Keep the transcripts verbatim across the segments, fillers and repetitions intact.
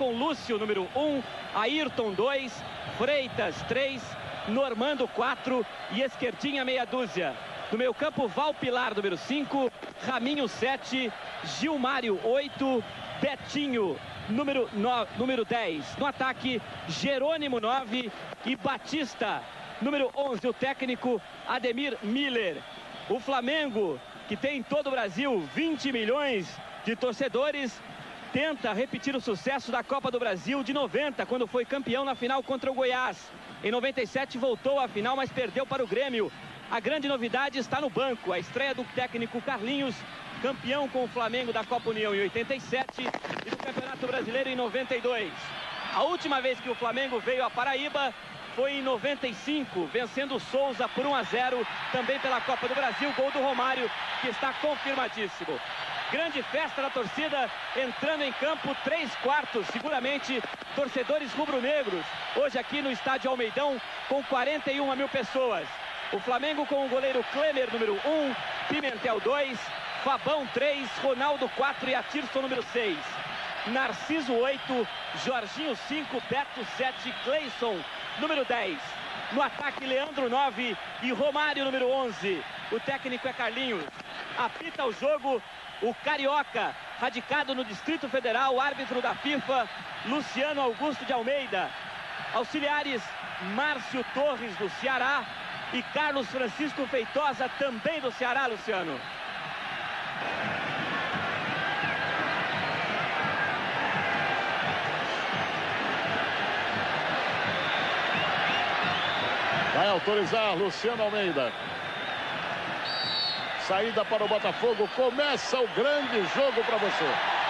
com Lúcio, número um, Ayrton, dois, Freitas, três, Normando, quatro e Esquerdinha, meia dúzia. No meio campo, Valpilar, número cinco, Raminho, sete, Gilmário, oito, Betinho, número, nove, número dez. No ataque, Jerônimo, nove e Batista, número onze. O técnico, Ademir Miller. O Flamengo, que tem em todo o Brasil vinte milhões de torcedores, tenta repetir o sucesso da Copa do Brasil de noventa, quando foi campeão na final contra o Goiás. Em noventa e sete voltou à final, mas perdeu para o Grêmio. A grande novidade está no banco, a estreia do técnico Carlinhos, campeão com o Flamengo da Copa União em oitenta e sete e do Campeonato Brasileiro em noventa e dois. A última vez que o Flamengo veio à Paraíba foi em noventa e cinco, vencendo o Souza por um a zero, também pela Copa do Brasil, gol do Romário, que está confirmadíssimo. Grande festa da torcida, entrando em campo, três quartos, seguramente, torcedores rubro-negros, hoje aqui no estádio Almeidão, com quarenta e uma mil pessoas. O Flamengo com o goleiro Klemer, número um, Pimentel, dois, Fabão, três, Ronaldo, quatro e Atirson, número seis. Narciso, oito, Jorginho, cinco, Beto, sete, Cleison, número dez. No ataque, Leandro, nove e Romário, número onze. O técnico é Carlinhos. Apita o jogo o carioca, radicado no Distrito Federal, árbitro da FIFA, Luciano Augusto de Almeida. Auxiliares, Márcio Torres, do Ceará, e Carlos Francisco Feitosa, também do Ceará, Luciano. Vai autorizar Luciano Almeida. Saída para o Botafogo. Começa o grande jogo para você.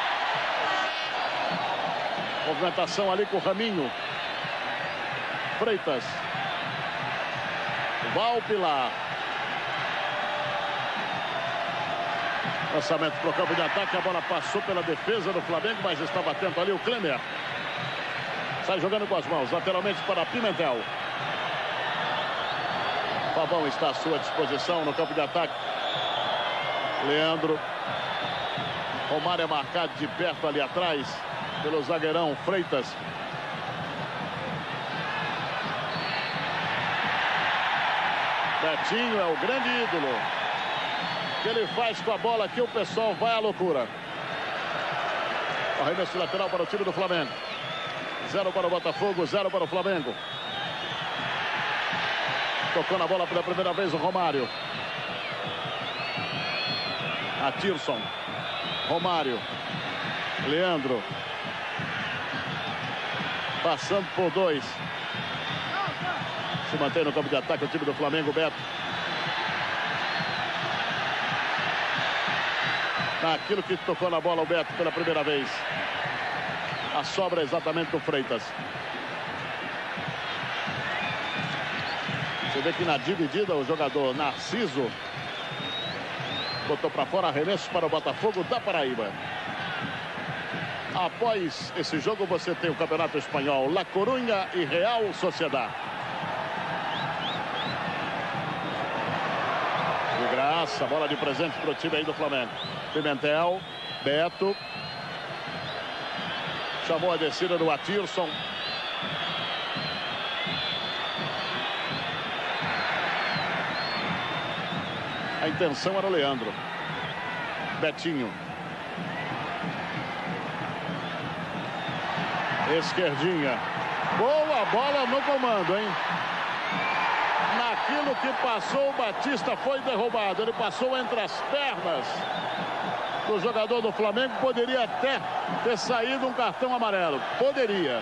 Movimentação ali com o Raminho. Freitas. Valpilar. Lançamento para o campo de ataque. A bola passou pela defesa do Flamengo, mas estava atento ali o Klemer. Sai jogando com as mãos. Lateralmente para Pimentel. Fabão está à sua disposição no campo de ataque. Leandro. Romário é marcado de perto ali atrás pelo zagueirão Freitas. Betinho é o grande ídolo. O que ele faz com a bola aqui, o pessoal vai à loucura. Arremesso lateral para o time do Flamengo. Zero para o Botafogo, zero para o Flamengo. Tocou na bola pela primeira vez o Romário. Atirson. Romário. Leandro. Passando por dois. Se mantém no campo de ataque o time do Flamengo, Beto. Naquilo que tocou na bola o Beto pela primeira vez. A sobra é exatamente do Freitas. Você vê que na dividida o jogador Narciso botou para fora, arremesso para o Botafogo da Paraíba. Após esse jogo você tem o Campeonato Espanhol, La Coruña e Real Sociedad. De graça, bola de presente para o time aí do Flamengo. Pimentel, Beto. Chamou a descida do Atirson. A intenção era o Leandro. Betinho. Esquerdinha. Boa bola no comando, hein? Naquilo que passou, o Batista foi derrubado. Ele passou entre as pernas do jogador do Flamengo. Poderia até ter saído um cartão amarelo. Poderia.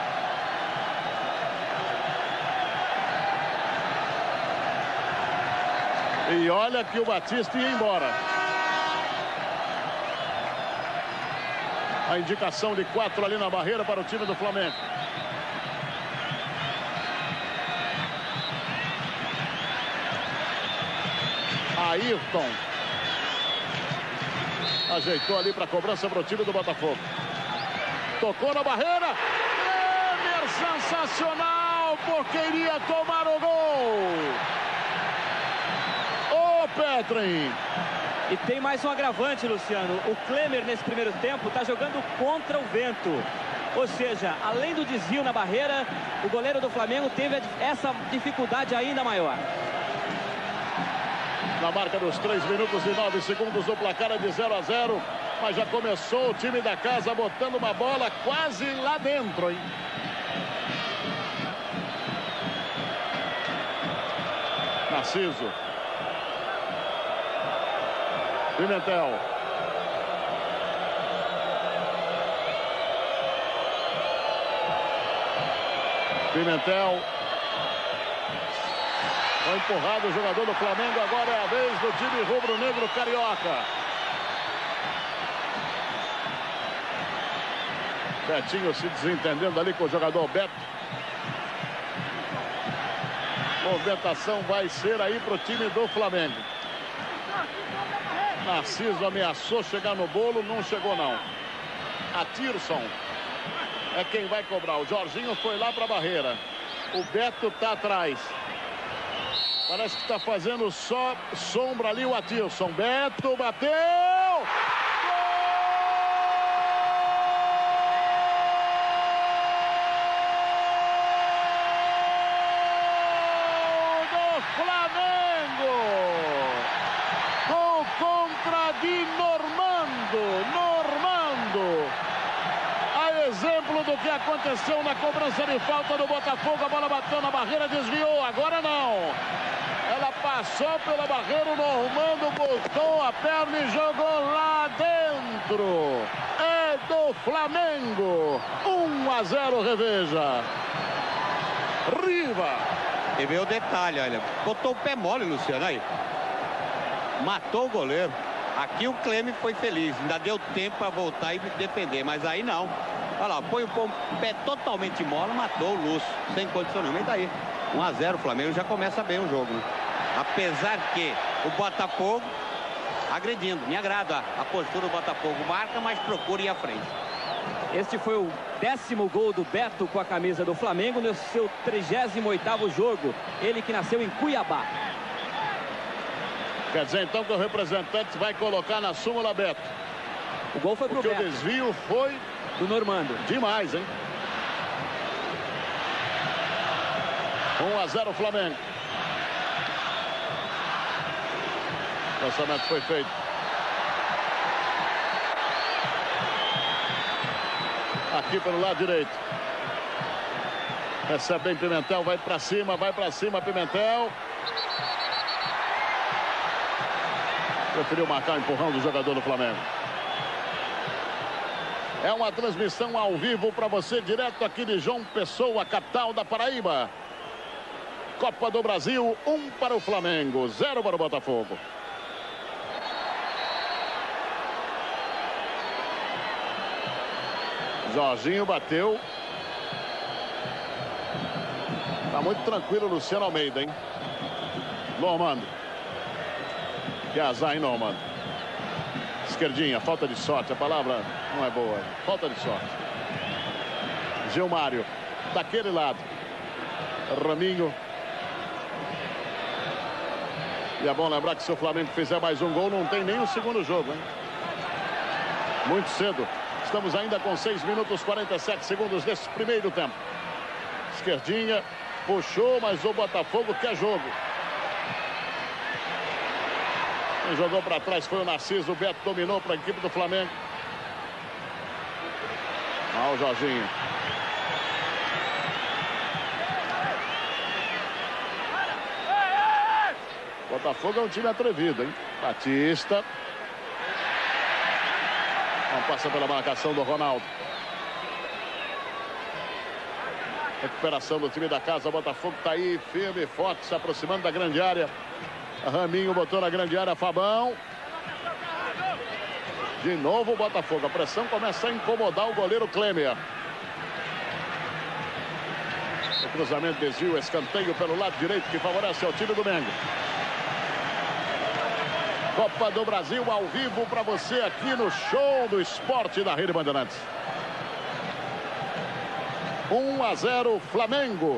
E olha que o Batista ia embora. A indicação de quatro ali na barreira para o time do Flamengo. Ayrton. Ajeitou ali para a cobrança para o time do Botafogo. Tocou na barreira. Klemer, sensacional, porque iria tomar o gol. Petrin. E tem mais um agravante, Luciano. O Klemer, nesse primeiro tempo, está jogando contra o vento. Ou seja, além do desvio na barreira, o goleiro do Flamengo teve essa dificuldade ainda maior. Na marca dos três minutos e nove segundos, o placar é de zero a zero. Mas já começou o time da casa botando uma bola quase lá dentro, hein? Narciso. Pimentel. Pimentel. Foi empurrado o jogador do Flamengo. Agora é a vez do time rubro-negro carioca. Betinho se desentendendo ali com o jogador Beto. Movimentação vai ser aí para o time do Flamengo. Narciso ameaçou chegar no bolo, não chegou não. Atirson é quem vai cobrar. O Jorginho foi lá para a barreira. O Beto está atrás. Parece que está fazendo só sombra ali o Atirson. Beto bateu! De Normando, Normando, a exemplo do que aconteceu na cobrança de falta do Botafogo, a bola bateu na barreira, desviou, agora não, ela passou pela barreira, o Normando botou a perna e jogou lá dentro, é do Flamengo, um a zero, reveja, Riva. E veio o detalhe, olha, botou o pé mole, Luciano, aí, matou o goleiro. Aqui o Cleme foi feliz, ainda deu tempo para voltar e defender, mas aí não. Olha lá, põe o pé totalmente mola, matou o Lúcio, sem condicionamento aí. um a zero, o Flamengo já começa bem o jogo, né? Apesar que o Botafogo agredindo, me agrada a postura do Botafogo, marca, mas procura ir à frente. Este foi o décimo gol do Beto com a camisa do Flamengo no seu trigésimo oitavo jogo, ele que nasceu em Cuiabá. Quer dizer, então, que o representante vai colocar na súmula Beto. O gol foi pro Beto. Beto. O desvio foi do Normando. Demais, hein? um a zero Flamengo. O lançamento foi feito. Aqui pelo lado direito. Recebe bem Pimentel, vai pra cima, vai pra cima Pimentel. Preferiu marcar o empurrão do jogador do Flamengo. É uma transmissão ao vivo para você, direto aqui de João Pessoa, capital da Paraíba. Copa do Brasil, um para o Flamengo, zero para o Botafogo. Jorginho bateu. Tá muito tranquilo o Luciano Almeida, hein? Normando. Que azar, hein, Normando? Esquerdinha, falta de sorte. A palavra não é boa. Falta de sorte. Gilmário, daquele lado. Raminho. E é bom lembrar que se o Flamengo fizer mais um gol, não tem nem o segundo jogo, hein? Muito cedo. Estamos ainda com seis minutos e quarenta e sete segundos desse primeiro tempo. Esquerdinha, puxou, mas o Botafogo quer jogo. Quem jogou para trás foi o Narciso. O Beto dominou para a equipe do Flamengo. Ah, o Jorginho. Botafogo é um time atrevido, hein? Batista. Não passa pela marcação do Ronaldo. Recuperação do time da casa. O Botafogo está aí firme e forte, se aproximando da grande área. Raminho botou na grande área, Fabão. De novo o Botafogo. A pressão começa a incomodar o goleiro Klemer. O cruzamento, desvio, escanteio pelo lado direito que favorece ao time do Mengo. Copa do Brasil ao vivo para você aqui no Show do Esporte da Rede Bandeirantes. um a zero Flamengo.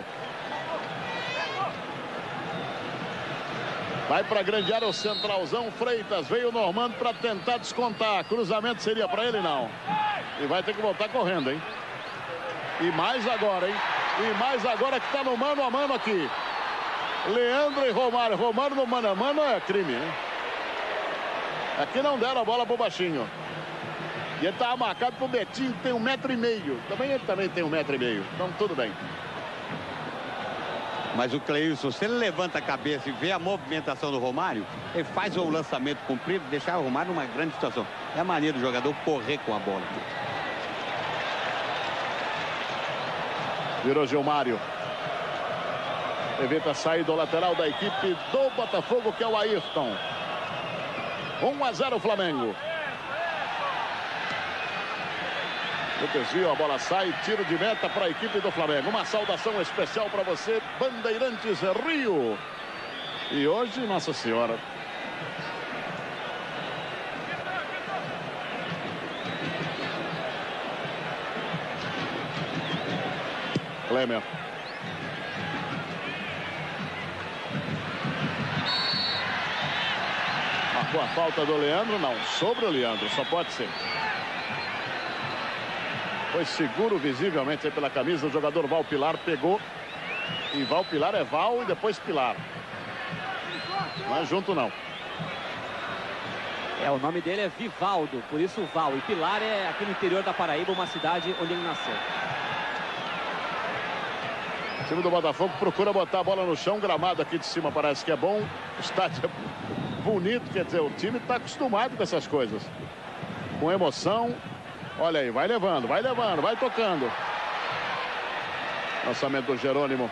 Vai para a grande área o centralzão Freitas. Veio o Normando para tentar descontar. Cruzamento seria para ele, não. E vai ter que voltar correndo, hein? E mais agora, hein? E mais agora que tá no mano a mano aqui. Leandro e Romário. Romário no mano a mano é crime, né? Aqui não deram a bola pro baixinho. E ele tava marcado pro Betinho, que tem um metro e meio. Também ele também tem um metro e meio. Então tudo bem. Mas o Cleilson, se ele levanta a cabeça e vê a movimentação do Romário, ele faz um lançamento comprido, deixar o Romário numa grande situação. É a maneira do jogador correr com a bola. Virou Gilmário. Evita sair do lateral da equipe do Botafogo, que é o Ayrton. um a zero Flamengo. No desvio, a bola sai, tiro de meta para a equipe do Flamengo. Uma saudação especial para você, Bandeirantes Rio. E hoje, Nossa Senhora. Klemer. Marcou a falta do Leandro? Não, sobre o Leandro, só pode ser. Foi seguro visivelmente pela camisa. O jogador Val Pilar pegou. E Val Pilar é Val e depois Pilar. Não é junto não. É, o nome dele é Vivaldo, por isso Val. E Pilar é aqui no interior da Paraíba, uma cidade onde ele nasceu. O time do Botafogo procura botar a bola no chão. Gramado aqui de cima parece que é bom. O estádio é bonito, quer dizer, o time está acostumado com essas coisas. Com emoção. Olha aí, vai levando, vai levando, vai tocando. Lançamento do Jerônimo.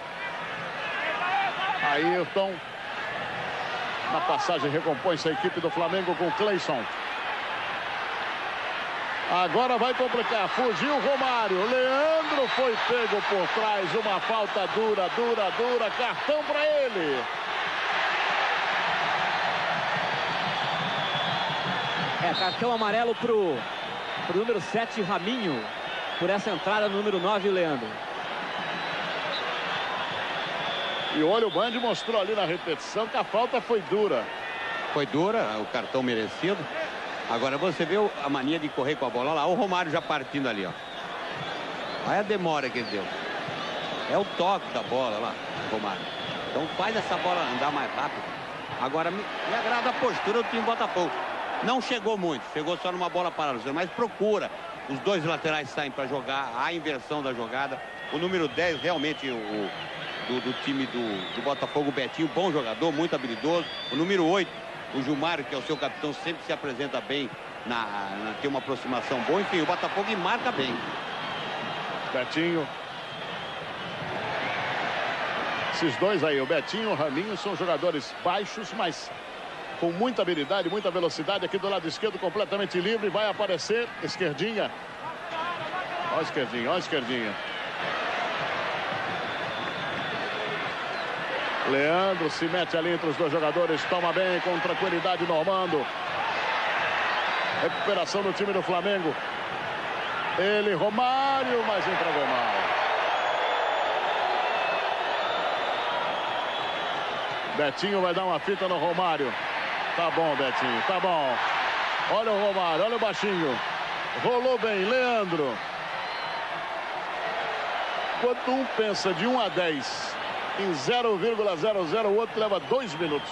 Ayrton. Na passagem recompõe-se a equipe do Flamengo com Cleison. Agora vai complicar. Fugiu Romário. Leandro foi pego por trás. Uma falta dura, dura, dura. Cartão para ele. É, cartão amarelo pro, pro número sete, Raminho. Por essa entrada no número nove, Leandro. E olha, o Band mostrou ali na repetição que a falta foi dura. Foi dura, o cartão merecido. Agora você vê a mania de correr com a bola. Olha lá, o Romário já partindo ali, ó. Olha a demora que ele deu. É o toque da bola lá, Romário. Então faz essa bola andar mais rápido. Agora me, me agrada a postura do time Botafogo. Não chegou muito, chegou só numa bola parada, mas procura. Os dois laterais saem para jogar, a inversão da jogada. O número dez, realmente, o, do, do time do, do Botafogo, o Betinho, bom jogador, muito habilidoso. O número oito, o Gilmário, que é o seu capitão, sempre se apresenta bem, na, na, tem uma aproximação boa. Enfim, o Botafogo marca bem. Betinho. Esses dois aí, o Betinho e o Raminho, são jogadores baixos, mas com muita habilidade, muita velocidade. Aqui do lado esquerdo, completamente livre, vai aparecer esquerdinha. Olha a esquerdinha, olha a esquerdinha. Leandro se mete ali entre os dois jogadores, toma bem, com tranquilidade, Normando. Recuperação do time do Flamengo. Ele, Romário, mas entregou mal. Betinho vai dar uma fita no Romário. Tá bom, Betinho, tá bom. Olha o Romário, olha o baixinho. Rolou bem, Leandro. Quando um pensa de um a dez em zero vírgula zero zero, o outro leva dois minutos.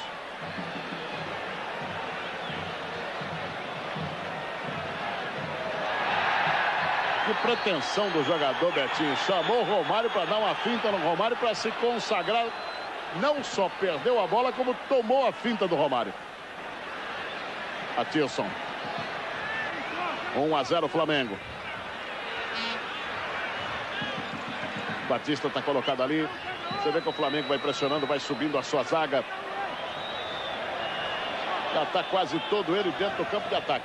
Que pretensão do jogador Betinho. Chamou o Romário para dar uma finta no Romário para se consagrar. Não só perdeu a bola, como tomou a finta do Romário. Atilson. um a zero Flamengo. Batista está colocado ali. Você vê que o Flamengo vai pressionando, vai subindo a sua zaga. Já está quase todo ele dentro do campo de ataque.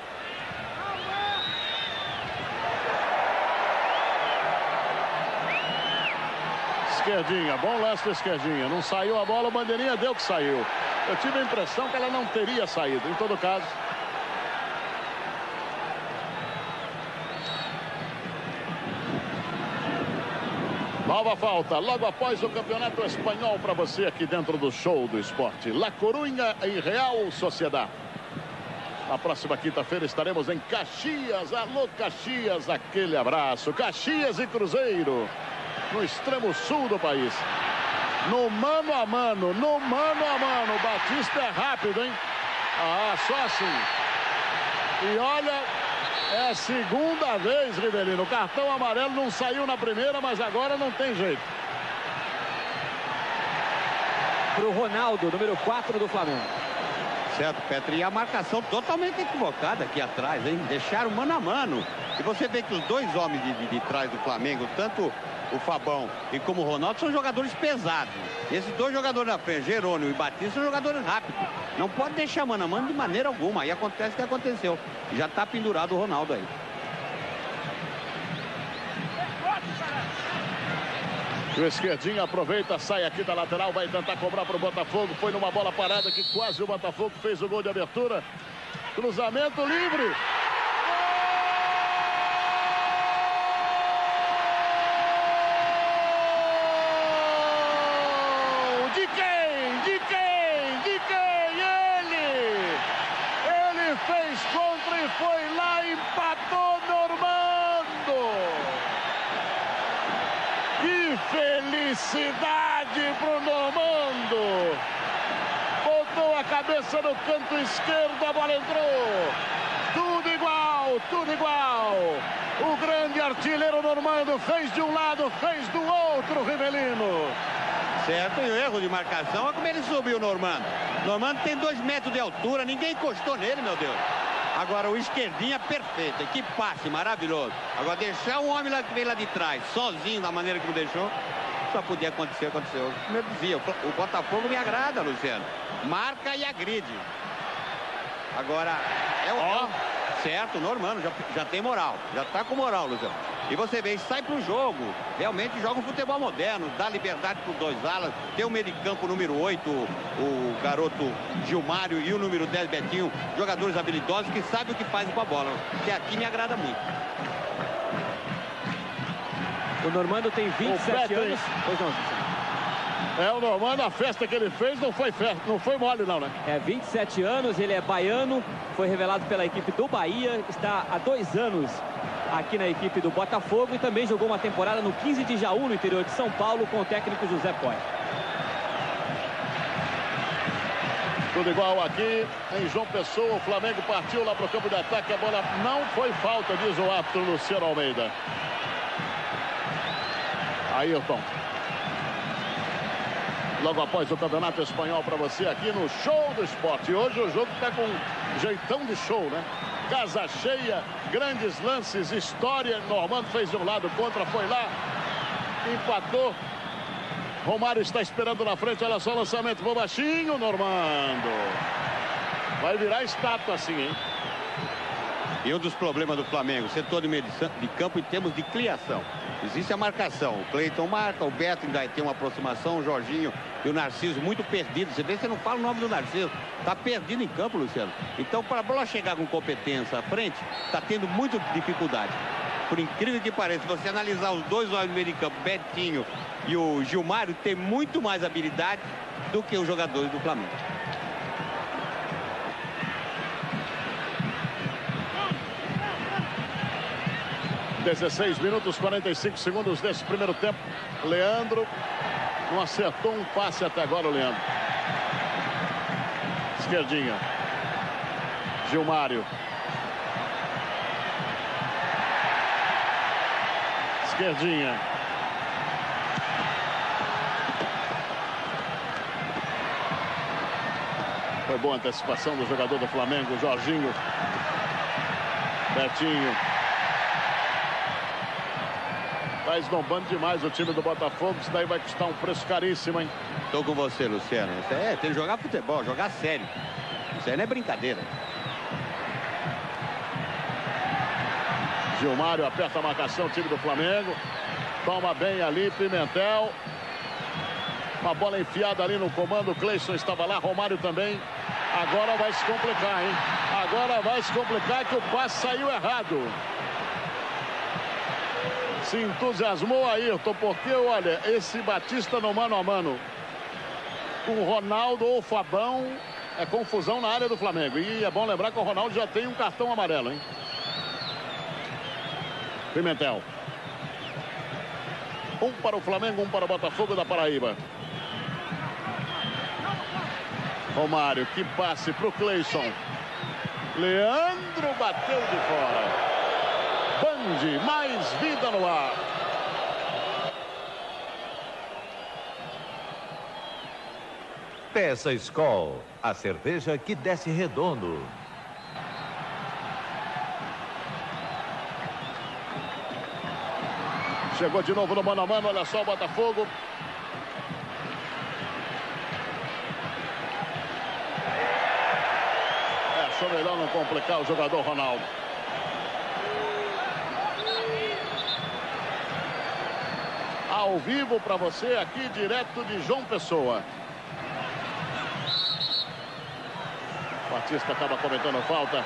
Esquerdinha, bom lance da esquerdinha. Não saiu a bola, o bandeirinha deu que saiu. Eu tive a impressão que ela não teria saído. Em todo caso. Nova falta, logo após o Campeonato Espanhol para você aqui dentro do Show do Esporte. La Coruña e Real Sociedad. Na próxima quinta-feira estaremos em Caxias. Alô, Caxias, aquele abraço. Caxias e Cruzeiro, no extremo sul do país. No mano a mano, no mano a mano. O Batista é rápido, hein? Ah, só assim. E olha, é a segunda vez, Rivelino. O cartão amarelo não saiu na primeira, mas agora não tem jeito. Pro Ronaldo, número quatro do Flamengo. Certo, Petri. E a marcação totalmente equivocada aqui atrás, hein? Deixaram mano a mano. E você vê que os dois homens de, de, de trás do Flamengo, tanto o Fabão e como o Ronaldo, são jogadores pesados. E esses dois jogadores na frente, Jerônimo e Batista, são jogadores rápidos. Não pode deixar mano a mano de maneira alguma. Aí acontece o que aconteceu. Já tá pendurado o Ronaldo aí. O esquerdinho aproveita, sai aqui da lateral, vai tentar cobrar para o Botafogo. Foi numa bola parada que quase o Botafogo fez o gol de abertura. Cruzamento livre. Gol! De quem? De quem? De quem? Ele! Ele fez contra e foi lá e empatou Normando. Que felicidade pro Normando! Botou a cabeça no canto esquerdo, a bola entrou. Tudo igual, tudo igual. O grande artilheiro Normando fez de um lado, fez do outro, Rivelino. Certo, e o erro de marcação, olha como ele subiu o Normando. Normando tem dois metros de altura, ninguém encostou nele, meu Deus. Agora o esquerdinha perfeito, que passe maravilhoso. Agora deixar um homem lá que veio lá de trás, sozinho, da maneira que deixou, só podia acontecer, aconteceu. Como eu dizia, o Botafogo me agrada, Luciano. Marca e agride. Agora, é o... Ó. Certo, o Normando já, já tem moral, já tá com moral, Luciano. E você vê, sai pro jogo, realmente joga um futebol moderno, dá liberdade pros dois alas, tem o meio de campo número oito, o garoto Gilmário, e o número dez, Betinho, jogadores habilidosos que sabem o que fazem com a bola, que aqui me agrada muito. O Normando tem vinte e sete anos. Pois não, É, o Normando, a festa que ele fez não foi festa, não foi mole não, né? É, vinte e sete anos, ele é baiano, foi revelado pela equipe do Bahia, está há dois anos aqui na equipe do Botafogo e também jogou uma temporada no quinze de Jaú, no interior de São Paulo, com o técnico José Poi. Tudo igual aqui em João Pessoa. O Flamengo partiu lá para o campo de ataque. A bola não foi falta, diz o árbitro Luciano Almeida. Ayrton. Logo após o Campeonato Espanhol para você aqui no Show do Esporte. E hoje o jogo está com jeitão de show, né? Casa cheia, grandes lances, história. Normando fez de um lado, contra, foi lá, empatou. Romário está esperando na frente, olha só o lançamento, vou baixinho, Normando. Vai virar estátua assim, hein? E um dos problemas do Flamengo, setor de meio de campo em termos de criação. Existe a marcação, o Cleiton marca, o Beto ainda tem uma aproximação, o Jorginho e o Narciso muito perdidos. Você vê, você não fala o nome do Narciso, tá perdido em campo, Luciano. Então, para a bola chegar com competência à frente, tá tendo muita dificuldade. Por incrível que pareça, se você analisar os dois homens do meio de campo, Betinho e o Gilmário, tem muito mais habilidade do que os jogadores do Flamengo. dezesseis minutos, quarenta e cinco segundos desse primeiro tempo. Leandro não acertou um passe até agora, o Leandro. Esquerdinha. Gilmário. Esquerdinha. Foi boa a antecipação do jogador do Flamengo, Jorginho. Betinho. Tá esnobando demais o time do Botafogo. Isso daí vai custar um preço caríssimo, hein? Tô com você, Luciano. Isso é, tem que jogar futebol, jogar sério. Isso aí não é brincadeira. Gilmário aperta a marcação, time do Flamengo. Toma bem ali, Pimentel. Uma bola enfiada ali no comando. O Cleison estava lá, Romário também. Agora vai se complicar, hein? Agora vai se complicar que o passe saiu errado. Se entusiasmou Ayrton, porque, olha, esse Batista no mano a mano com o Ronaldo ou o Fabão é confusão na área do Flamengo. E é bom lembrar que o Ronaldo já tem um cartão amarelo, hein? Pimentel. Um para o Flamengo, um para o Botafogo da Paraíba. Romário, que passe para o Cleison. Leandro bateu de fora. Band, mais vida no ar. Peça Skol, a cerveja que desce redondo. Chegou de novo no mano a mano, olha só o Botafogo. É, achou melhor não complicar o jogador Ronaldo. Ao vivo para você aqui, direto de João Pessoa. Batista acaba cometendo falta.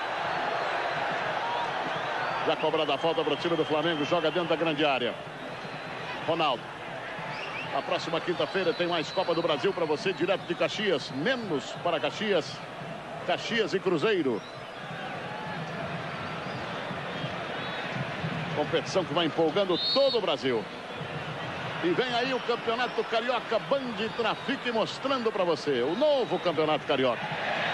Já cobrada a falta para o time do Flamengo. Joga dentro da grande área. Ronaldo. Na próxima quinta-feira tem mais Copa do Brasil para você, direto de Caxias. Menos para Caxias. Caxias e Cruzeiro. Competição que vai empolgando todo o Brasil. E vem aí o Campeonato Carioca. Band Trafic mostrando para você o novo Campeonato Carioca.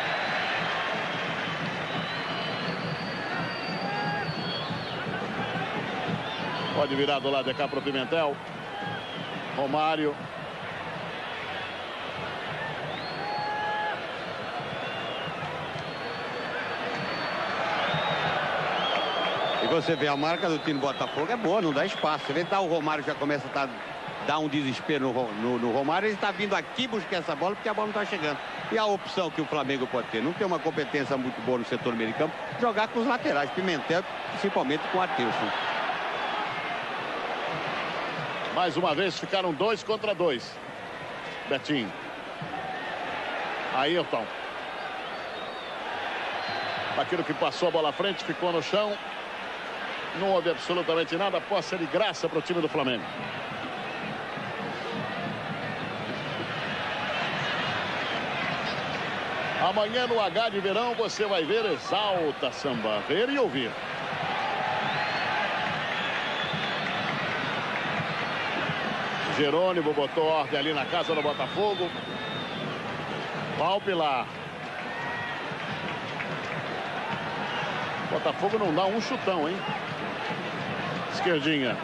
Pode virar do lado de cá para o Pimentel. Romário. E você vê, a marca do time do Botafogo é boa, não dá espaço. Você vê que tá, o Romário já começa a tá, dar um desespero no, no, no Romário. Ele está vindo aqui buscar essa bola porque a bola não está chegando. E a opção que o Flamengo pode ter, não tem uma competência muito boa no setor meio de campo, jogar com os laterais, Pimentel, principalmente com o Atilson. Mais uma vez ficaram dois contra dois. Betinho. Ayrton. Aquilo que passou a bola à frente, ficou no chão. Não houve absolutamente nada. Posse de graça para o time do Flamengo. Amanhã no H de Verão você vai ver Exalta Samba. Ver e ouvir. Jerônimo botou ordem ali na casa do Botafogo. Valpilar. Botafogo não dá um chutão, hein? Esquerdinha.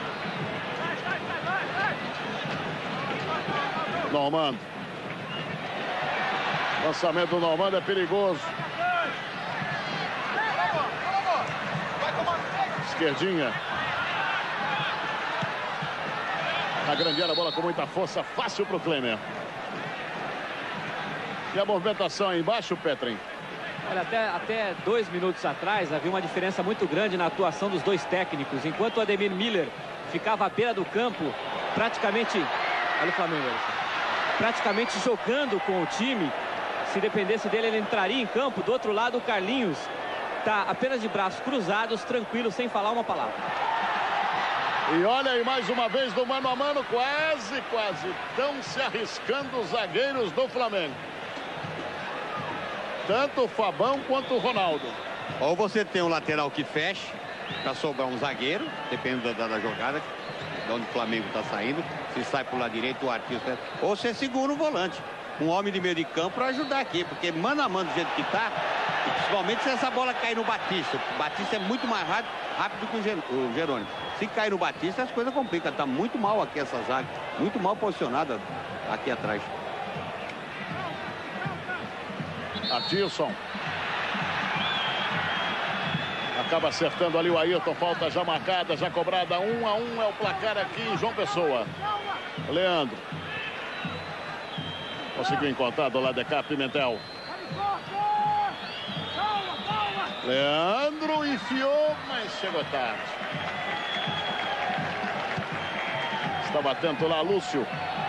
Normando. Lançamento do Normando é perigoso. Esquerdinha. Na grande área, a bola com muita força, fácil para o Klemer. E a movimentação aí embaixo, Petrin? Olha, até, até dois minutos atrás havia uma diferença muito grande na atuação dos dois técnicos. Enquanto o Ademir Miller ficava à beira do campo, praticamente, olha o Flamengo, praticamente jogando com o time. Se dependesse dele, ele entraria em campo. Do outro lado, o Carlinhos está apenas de braços cruzados, tranquilo, sem falar uma palavra. E olha aí mais uma vez do mano a mano, quase, quase estão se arriscando os zagueiros do Flamengo. Tanto o Fabão quanto o Ronaldo. Ou você tem um lateral que fecha, para sobrar um zagueiro, dependendo da, da jogada, de onde o Flamengo está saindo. Se sai para o lado direito, o artista. Ou você segura o volante, um homem de meio de campo para ajudar aqui, porque mano a mano do jeito que está, e principalmente se essa bola cair no Batista. O Batista é muito mais rápido, rápido que o Jerônimo. Se cair no Batista, as coisas complicam. Está muito mal aqui essa zaga. Muito mal posicionada aqui atrás. Atilson. Acaba acertando ali o Ayrton. Falta já marcada, já cobrada. Um a um é o placar aqui em João Pessoa. Leandro. Conseguiu encontrar do lado de cá, Pimentel. Leandro enfiou, mas chegou tarde. Estava atento lá, Lúcio.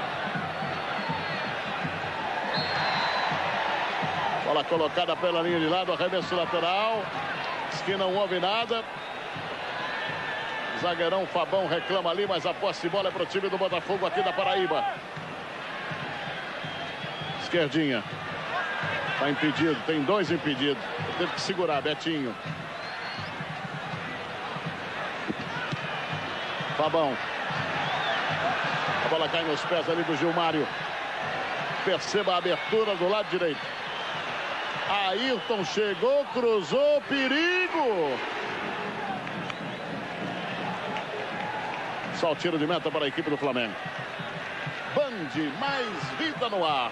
Bola colocada pela linha de lado, arremesso lateral. Esquina não houve nada. Zagueirão Fabão reclama ali, mas a posse de bola é para o time do Botafogo aqui da Paraíba. Esquerdinha. Está impedido, tem dois impedidos. Teve que segurar, Betinho. Fabão. A bola cai nos pés ali do Gilmário. Perceba a abertura do lado direito. Ayrton chegou, cruzou, perigo. Só o tiro de meta para a equipe do Flamengo. Band, mais vida no ar.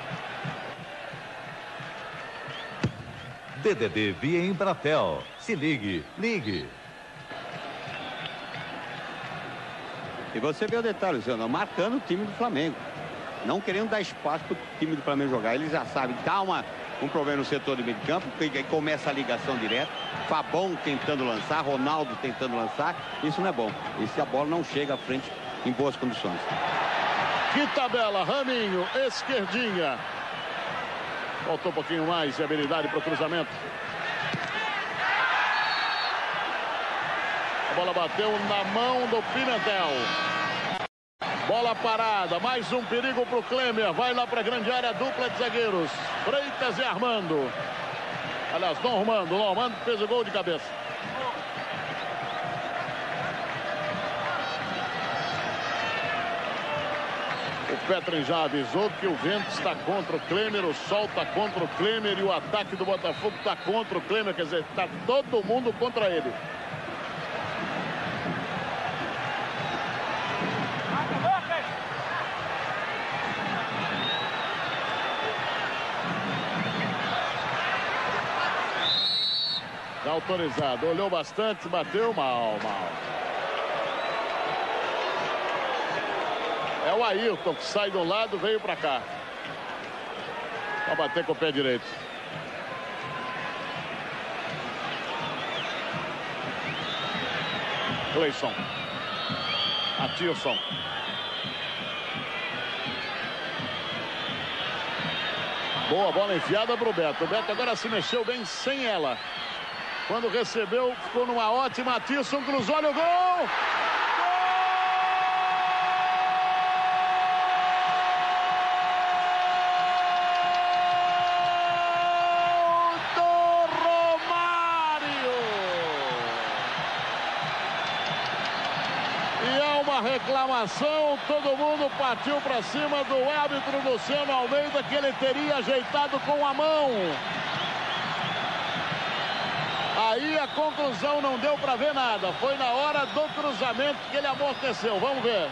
D D D via Embratel. Se ligue, ligue. E você vê o detalhe, Luciano, marcando o time do Flamengo. Não querendo dar espaço para o time do Flamengo jogar. Eles já sabem que há uma, um problema no setor de meio de campo, porque aí começa a ligação direta. Fabão tentando lançar, Ronaldo tentando lançar. Isso não é bom. E se a bola não chega à frente em boas condições. Que tabela, Raminho, esquerdinha. Faltou um pouquinho mais de habilidade para o cruzamento. A bola bateu na mão do Pimentel. Bola parada, mais um perigo para o Klemer. Vai lá para a grande área, dupla de zagueiros. Freitas e Armando. Aliás, Normando. Normando fez o gol de cabeça. O Petrin já avisou que o vento está contra o Klemer, o sol está contra o Klemer e o ataque do Botafogo está contra o Klemer. Quer dizer, está todo mundo contra ele. Está autorizado. Olhou bastante, bateu mal, mal. É o Ayrton que sai do lado, veio para cá. Vai bater com o pé direito. Cleison. Atilson. Boa bola enfiada para o Beto. O Beto agora se mexeu bem sem ela. Quando recebeu, ficou numa ótima. Atilson cruzou, olha o gol! Reclamação, todo mundo partiu para cima do árbitro Luciano Almeida, que ele teria ajeitado com a mão. Aí a conclusão não deu para ver nada, foi na hora do cruzamento que ele amorteceu. Vamos ver.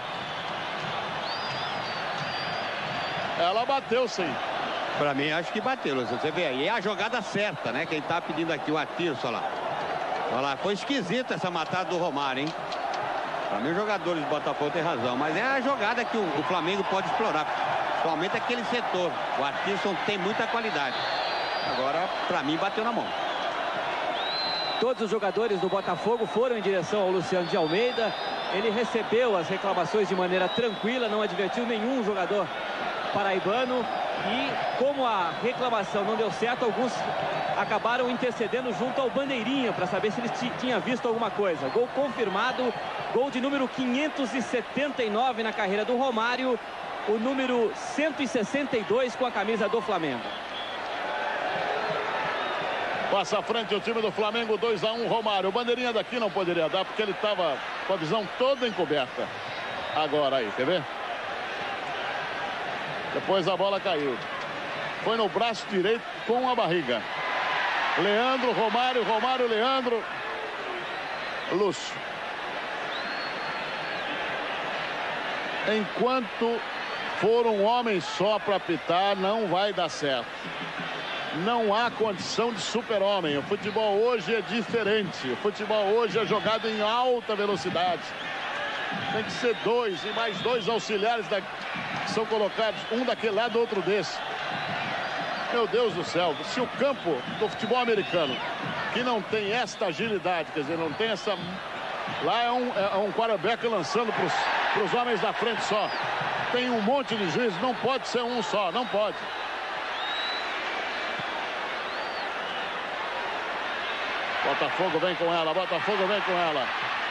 Ela bateu, sim. Para mim, acho que bateu, Luciano. Você vê aí, é a jogada certa, né? Quem tá pedindo aqui o Atirson, olha lá. Olha lá, foi esquisita essa matada do Romário, hein? Para mim, os jogadores do Botafogo têm razão, mas é a jogada que o, o Flamengo pode explorar, principalmente aquele setor. O Atirson tem muita qualidade. Agora, para mim, bateu na mão. Todos os jogadores do Botafogo foram em direção ao Luciano de Almeida. Ele recebeu as reclamações de maneira tranquila, não advertiu nenhum jogador paraibano. E como a reclamação não deu certo, alguns acabaram intercedendo junto ao bandeirinha para saber se ele tinha visto alguma coisa. Gol confirmado, gol de número quinhentos e setenta e nove na carreira do Romário, o número cento e sessenta e dois com a camisa do Flamengo. Passa à frente o time do Flamengo, dois a um, Romário. O bandeirinha daqui não poderia dar porque ele estava com a visão toda encoberta. Agora aí, quer ver? Depois a bola caiu. Foi no braço direito com a barriga. Leandro, Romário, Romário, Leandro. Lúcio. Enquanto for um homem só para apitar, não vai dar certo. Não há condição de super-homem. O futebol hoje é diferente. O futebol hoje é jogado em alta velocidade. Tem que ser dois e mais dois auxiliares da... que são colocados, um daquele lado, outro desse. Meu Deus do céu, se o campo do futebol americano, que não tem esta agilidade, quer dizer, não tem essa... Lá é um, é um quarterback lançando para os homens da frente só. Tem um monte de juízes, não pode ser um só, não pode. Botafogo vem com ela, Botafogo vem com ela.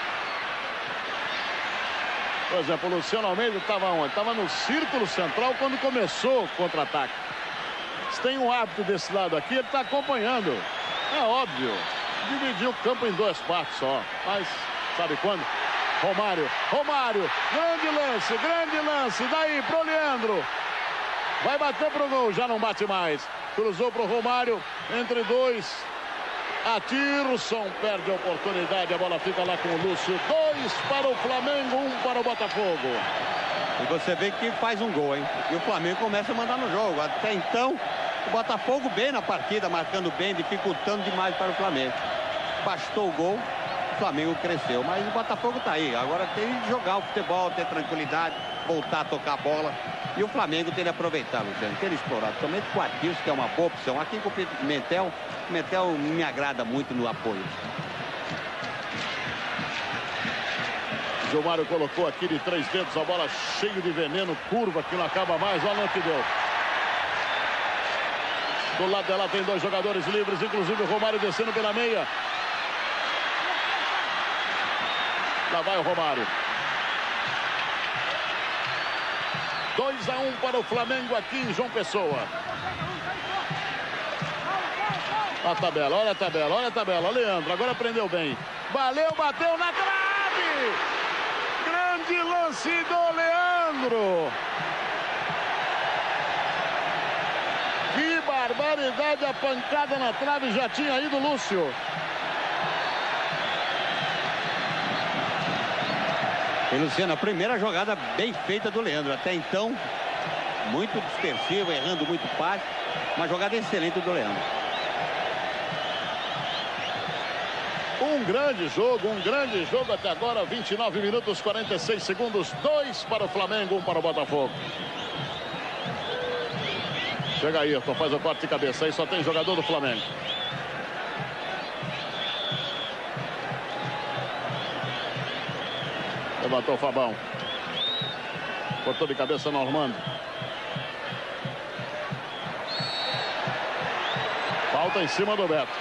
Por exemplo, o Luciano Almeida estava onde? Estava no círculo central quando começou o contra-ataque. Se tem um árbitro desse lado aqui, ele está acompanhando. É óbvio. Dividiu o campo em duas partes só. Mas sabe quando? Romário, Romário, grande lance, grande lance. Daí pro Leandro. Vai bater pro gol, já não bate mais. Cruzou pro Romário, entre dois. A Tirson perde a oportunidade, a bola fica lá com o Lúcio. Dois para o Flamengo, um para o Botafogo. E você vê que faz um gol, hein? E o Flamengo começa a mandar no jogo. Até então, o Botafogo bem na partida, marcando bem, dificultando demais para o Flamengo. Bastou o gol, o Flamengo cresceu. Mas o Botafogo tá aí. Agora tem que jogar o futebol, ter tranquilidade, voltar a tocar a bola. E o Flamengo tem que aproveitar, Luciano, tem que explorar. Principalmente com o Atilson, que é uma boa opção. Aqui com o Pimentel, o Pimentel me agrada muito no apoio. Gilmário colocou aqui de três dedos, a bola cheia de veneno, curva que não acaba mais. Olha o que deu. Do lado dela tem dois jogadores livres, inclusive o Romário descendo pela meia. Lá vai o Romário. dois a um para o Flamengo aqui em João Pessoa. A tabela, olha a tabela, olha a tabela. Leandro, agora prendeu bem. Valeu, bateu na trave. Grande lance do Leandro. Que barbaridade, a pancada na trave, já tinha ido Lúcio. E Luciano, a primeira jogada bem feita do Leandro. Até então, muito dispersivo, errando muito passe. Uma jogada excelente do Leandro. Um grande jogo, um grande jogo até agora. vinte e nove minutos, quarenta e seis segundos. Dois para o Flamengo, um para o Botafogo. Chega aí, Ayrton, faz o corte de cabeça. Aí só tem jogador do Flamengo. Levantou o Fabão. Cortou de cabeça Normando. Falta em cima do Beto.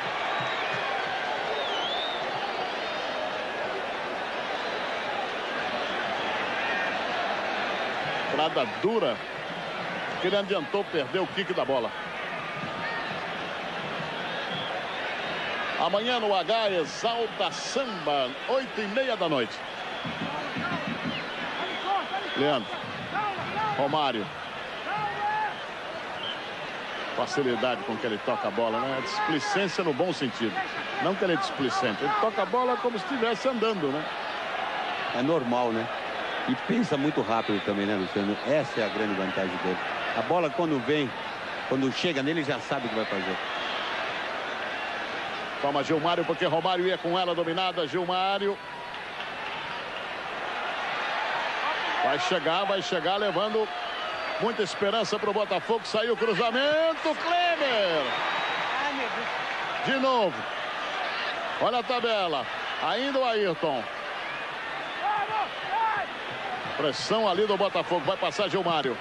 Entrada dura. Que ele adiantou, perdeu o kick da bola. Amanhã no H, Exalta Samba, oito e meia da noite. Leandro. Romário. Facilidade com que ele toca a bola, né? Displicência no bom sentido. Não que ele é displicente. Ele toca a bola como se estivesse andando, né? É normal, né? E pensa muito rápido também, né, Luciano? Essa é a grande vantagem dele. A bola, quando vem, quando chega nele, já sabe o que vai fazer. Toma Gilmário, porque Romário ia com ela dominada. Gilmário. Vai chegar, vai chegar, levando muita esperança para o Botafogo. Saiu o cruzamento, Kleber. De novo. Olha a tabela. Ainda o Ayrton. Pressão ali do Botafogo. Vai passar Gilmário.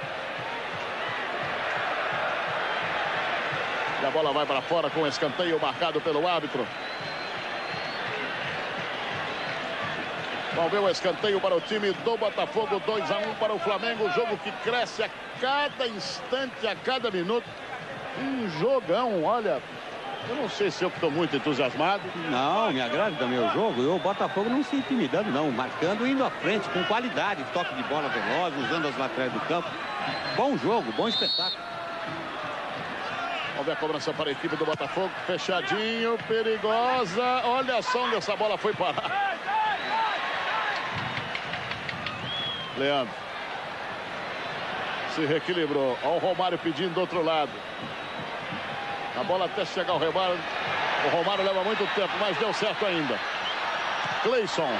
E a bola vai para fora com escanteio marcado pelo árbitro. Vamos ver o escanteio para o time do Botafogo. dois a um para o Flamengo. Jogo que cresce a cada instante, a cada minuto. Um jogão, olha. Eu não sei se eu estou muito entusiasmado. Não, me agrada também o jogo. E o Botafogo não se intimidando, não. Marcando e indo à frente, com qualidade. Toque de bola veloz, usando as laterais do campo. Bom jogo, bom espetáculo. Vamos ver a cobrança para a equipe do Botafogo. Fechadinho, perigosa. Olha só onde essa bola foi parar. Leandro. Se reequilibrou. Olha o Romário pedindo do outro lado. A bola até chegar ao Romário. O Romário leva muito tempo, mas deu certo ainda. Cleison.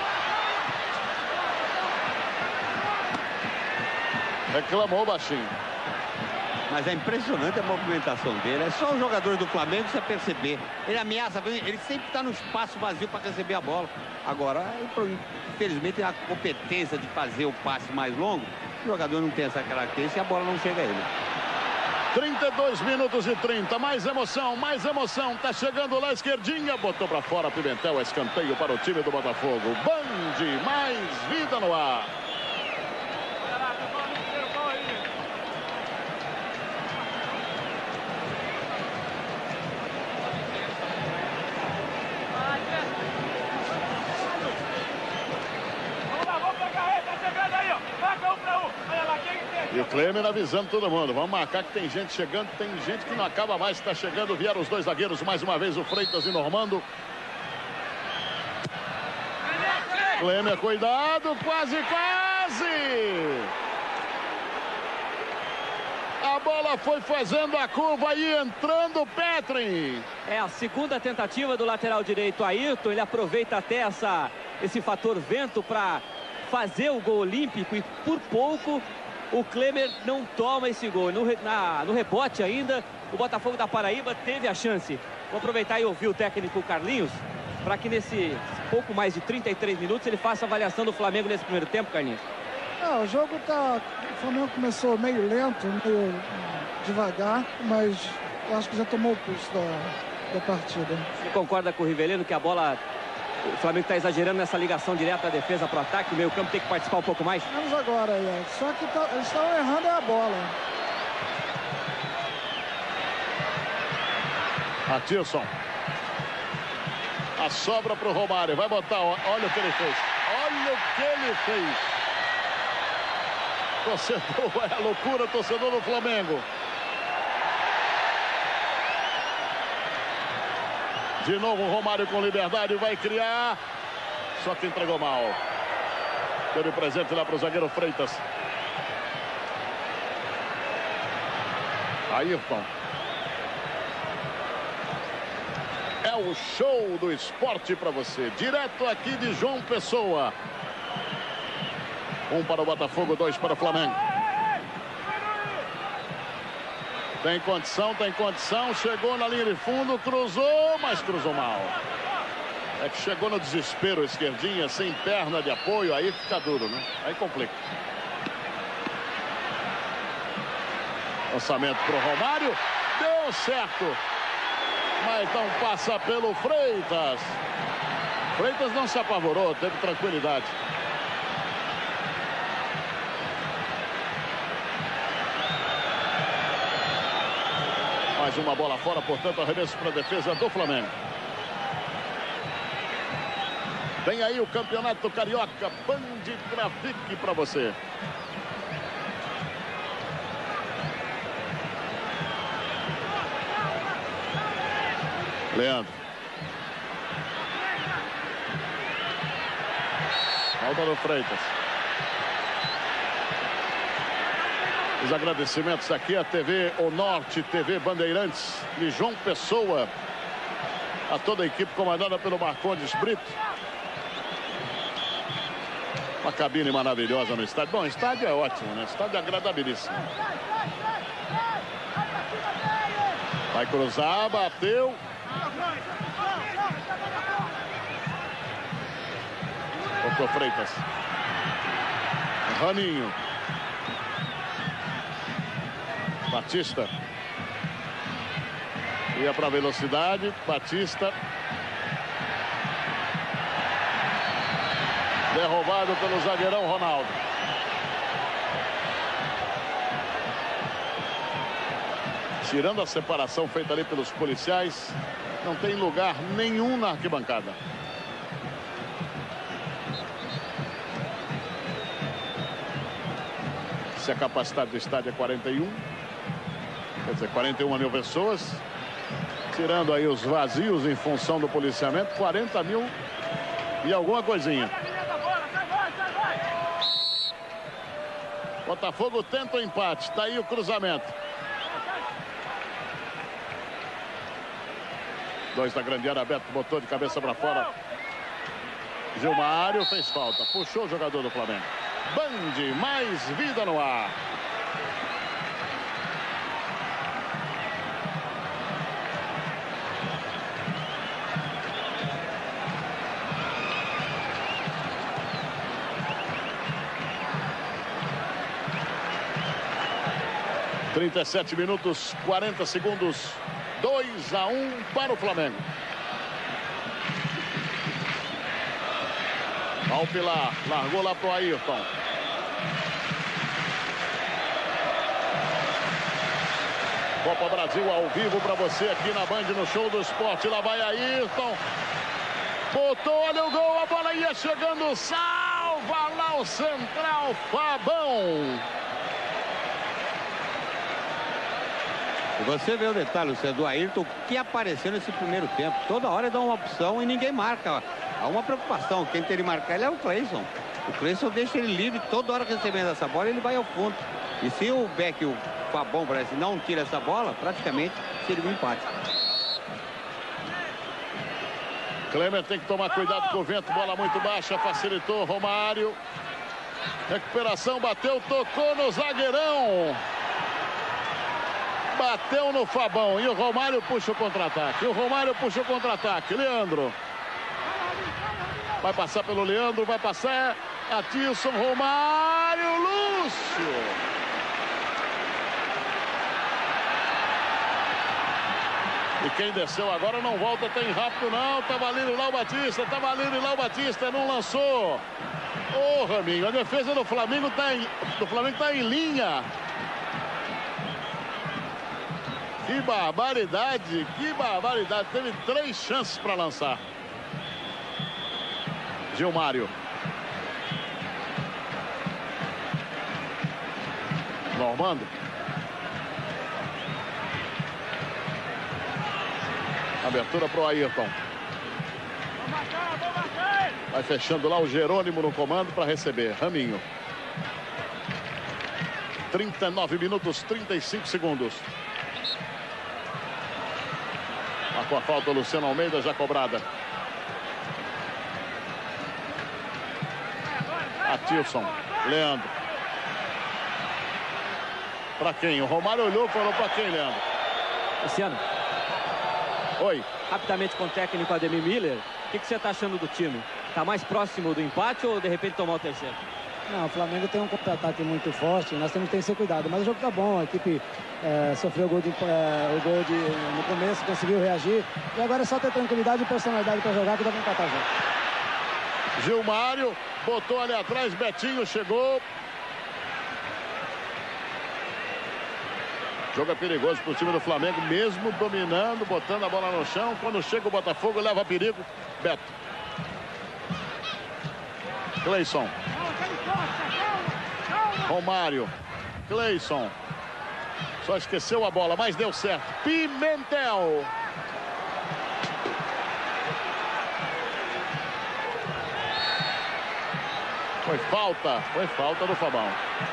Reclamou baixinho. Mas é impressionante a movimentação dele. É só os jogadores do Flamengo você perceber. Ele ameaça, ele sempre está no espaço vazio para receber a bola. Agora, infelizmente, a competência de fazer o passe mais longo, o jogador não tem essa característica e a bola não chega a ele. trinta e dois minutos e trinta. Mais emoção, mais emoção. Tá chegando lá a esquerdinha. Botou para fora Pimentel. Escanteio para o time do Botafogo. Band, mais vida no ar. E o Klemer avisando todo mundo. Vamos marcar que tem gente chegando, tem gente que não acaba mais, está chegando. Vieram os dois zagueiros, mais uma vez o Freitas e Normando. Klemer, cuidado, quase, quase! A bola foi fazendo a curva e entrando o Petrin. É a segunda tentativa do lateral direito Ayrton. Ele aproveita até essa, esse fator vento para fazer o gol olímpico e por pouco o Klemer não toma esse gol. No, na, no rebote ainda, o Botafogo da Paraíba teve a chance. Vou aproveitar e ouvir o técnico Carlinhos para que nesse pouco mais de trinta e três minutos ele faça a avaliação do Flamengo nesse primeiro tempo, Carlinhos. Não, o jogo tá... O Flamengo começou meio lento, meio devagar, mas eu acho que já tomou o pulso da, da partida. Você concorda com o Rivelino que a bola... O Flamengo está exagerando nessa ligação direta da defesa para o ataque? O meio campo tem que participar um pouco mais? Menos agora, é. Só que tá, eles estavam errando é a bola. Atilson. A sobra para o Romário. Vai botar, olha o que ele fez. Olha o que ele fez. Torcedor, é a loucura, torcedor do Flamengo. De novo o Romário com liberdade, vai criar. Só que entregou mal. Deu presente lá para o zagueiro Freitas. Ayrton. É o show do esporte para você. Direto aqui de João Pessoa. Um para o Botafogo, dois para o Flamengo. Tem condição, tem condição. Chegou na linha de fundo, cruzou, mas cruzou mal. É que chegou no desespero, esquerdinha, sem perna de apoio, aí fica duro, né? Aí complica. Lançamento para o Romário. Deu certo. Mas não passa pelo Freitas. Freitas não se apavorou, teve tranquilidade. Mais uma bola fora, portanto, arremesso para a defesa do Flamengo. Vem aí o Campeonato Carioca, Band Trafic para você. Leandro. Falta do Freitas. Os agradecimentos aqui à T V O Norte, T V Bandeirantes de João Pessoa. A toda a equipe comandada pelo Marcondes Brito. Uma cabine maravilhosa no estádio. Bom, o estádio é ótimo, né? Estádio é agradabilíssimo. Vai cruzar, bateu. Tocou Freitas. Raninho. Batista. Ia para velocidade. Batista. Derrubado pelo zagueirão Ronaldo. Tirando a separação feita ali pelos policiais, não tem lugar nenhum na arquibancada. Se a capacidade do estádio é quarenta e um, quer dizer, quarenta e uma mil pessoas, tirando aí os vazios em função do policiamento, quarenta mil e alguma coisinha. Botafogo tenta o empate, tá aí o cruzamento. Dois da grande área, Beto botou de cabeça para fora. Gilmário fez falta, puxou o jogador do Flamengo. Band, mais vida no ar. trinta e sete minutos, quarenta segundos. dois a um para o Flamengo. Valpilar largou lá pro Ayrton. Copa Brasil ao vivo para você aqui na Band, no Show do Esporte. Lá vai Ayrton. Botou, olha o gol, a bola ia chegando. Salva lá o central, Fabão. E você vê o detalhe, Luciano, do Ayrton, que apareceu nesse primeiro tempo. Toda hora dá uma opção e ninguém marca. Há uma preocupação. Quem tem que marcar ele é o Cleison. O Cleison deixa ele livre, toda hora recebendo essa bola, ele vai ao fundo. E se o Beck, o Fabão, parece, não tira essa bola, praticamente seria um empate. Klemer tem que tomar cuidado com o vento. Bola muito baixa, facilitou. Romário. Recuperação, bateu, tocou no zagueirão. Bateu no Fabão. E o Romário puxa o contra-ataque. O Romário puxa o contra-ataque. Leandro. Vai passar pelo Leandro, vai passar. Atilson, Romário, Lúcio. E quem desceu agora não volta tão rápido não. Tava livre lá o Batista, tava livre lá o Batista, não lançou. Ô, Raminho, a defesa do Flamengo tá em, do Flamengo tá em linha. Que barbaridade, que barbaridade. Teve três chances para lançar. Gilmário. Normando. Abertura para o Ayrton. Vai fechando lá o Jerônimo no comando para receber. Raminho. trinta e nove minutos, trinta e cinco segundos. Marcou a falta o Luciano Almeida, já cobrada. Atilson. Leandro. Para quem? O Romário olhou e falou para quem, Leandro? Luciano. Oi. Rapidamente com o técnico Ademir Miller, o que, que você está achando do time? Está mais próximo do empate ou de repente tomar o terceiro? Não, o Flamengo tem um contra-ataque muito forte, nós temos que ter esse cuidado, mas o jogo tá bom, a equipe é, sofreu o gol, de, é, o gol de, no começo, conseguiu reagir, e agora é só ter tranquilidade e personalidade para jogar que dá para empatar o jogo. Gilmário botou ali atrás, Betinho chegou. Jogo é perigoso para o time do Flamengo, mesmo dominando, botando a bola no chão. Quando chega o Botafogo, leva perigo. Beto. Cleison. Romário. Cleison. Só esqueceu a bola, mas deu certo. Pimentel. Foi falta, foi falta do Fabão.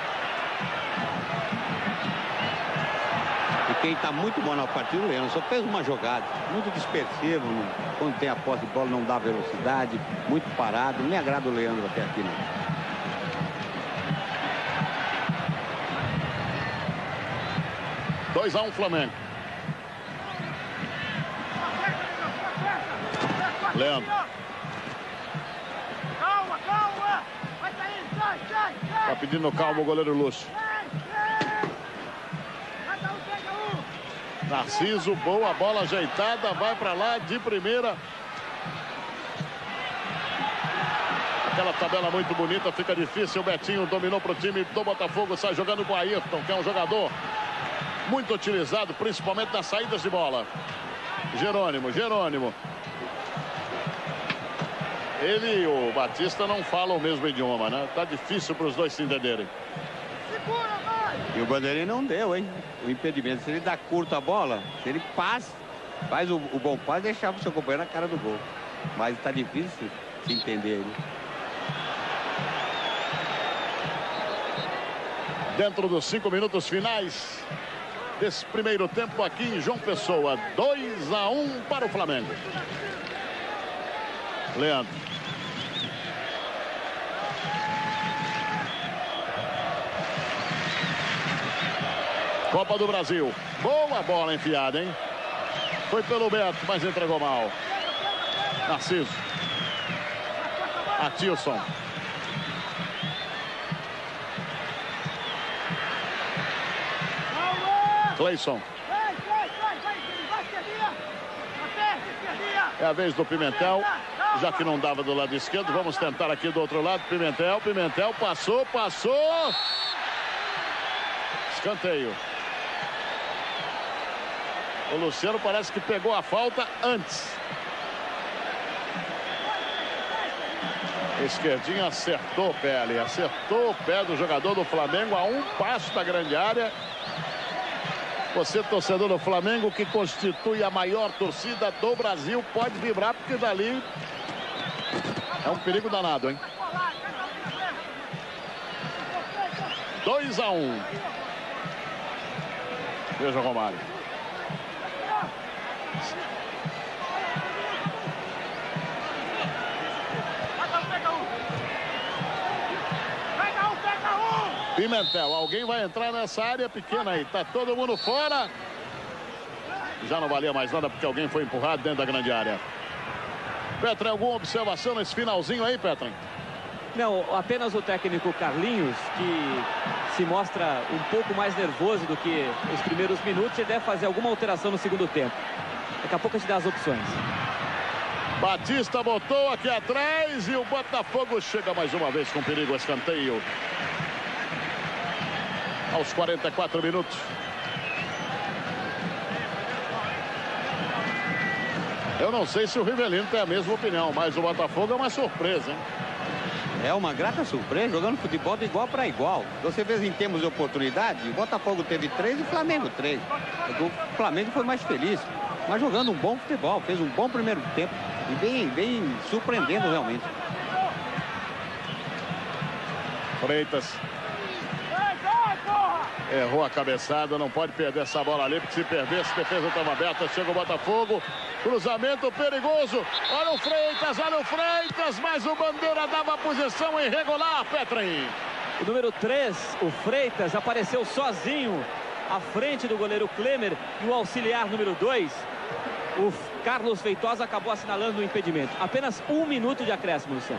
E quem está muito bom na partida, o Leandro, só fez uma jogada, muito dispersivo, quando tem a posse de bola não dá velocidade, muito parado, não me agrada o Leandro até aqui não. dois a um Flamengo. Leandro. Calma, calma! Vai sair, sai, sai, sai! Tá pedindo calma o goleiro Lúcio. Narciso, boa bola ajeitada, vai para lá de primeira. Aquela tabela muito bonita, fica difícil. O Betinho dominou para o time do Botafogo, sai jogando com o Ayrton, que é um jogador muito utilizado, principalmente nas saídas de bola. Jerônimo, Jerônimo. Ele e o Batista não falam o mesmo idioma, né? Tá difícil para os dois se entenderem. E o Bandeirinha não deu, hein? O impedimento. Se ele dá curta a bola, se ele passa, faz o, o bom passe, deixava o seu companheiro na cara do gol. Mas tá difícil se entender ele. Dentro dos cinco minutos finais desse primeiro tempo aqui em João Pessoa. dois a um para o Flamengo. Leandro. Copa do Brasil. Boa bola enfiada, hein? Foi pelo Beto, mas entregou mal. Narciso. Atilson. Cleison. É a vez do Pimentel. Já que não dava do lado esquerdo, vamos tentar aqui do outro lado. Pimentel, Pimentel, passou, passou. Escanteio. O Luciano parece que pegou a falta antes. Esquerdinho acertou o pé ali. Acertou o pé do jogador do Flamengo a um passo da grande área. Você, torcedor do Flamengo, que constitui a maior torcida do Brasil, pode vibrar, porque dali é um perigo danado, hein? dois a um. Veja o Romário. Pimentel, alguém vai entrar nessa área pequena aí. Tá todo mundo fora. Já não valia mais nada porque alguém foi empurrado dentro da grande área. Petren, alguma observação nesse finalzinho aí, Petren? Não, apenas o técnico Carlinhos, que se mostra um pouco mais nervoso do que os primeiros minutos, e deve fazer alguma alteração no segundo tempo. Daqui a pouco a gente dá as opções. Batista botou aqui atrás e o Botafogo chega mais uma vez com perigo, escanteio. Aos quarenta e quatro minutos. Eu não sei se o Rivelino tem a mesma opinião, mas o Botafogo é uma surpresa, hein? É uma grata surpresa, jogando futebol de igual para igual. Você vê em termos de oportunidade, o Botafogo teve três e o Flamengo três. O Flamengo foi mais feliz, mas jogando um bom futebol, fez um bom primeiro tempo e bem, bem surpreendendo realmente. Freitas. Errou a cabeçada, não pode perder essa bola ali, porque se perder, a defesa estava aberta, chega o Botafogo, cruzamento perigoso, olha o Freitas, olha o Freitas, mas o Bandeira dava posição irregular, Petren. O número três, o Freitas, apareceu sozinho à frente do goleiro Klemer, e o auxiliar número dois, o Carlos Feitosa, acabou assinalando o impedimento. Apenas um minuto de acréscimo, Luciano.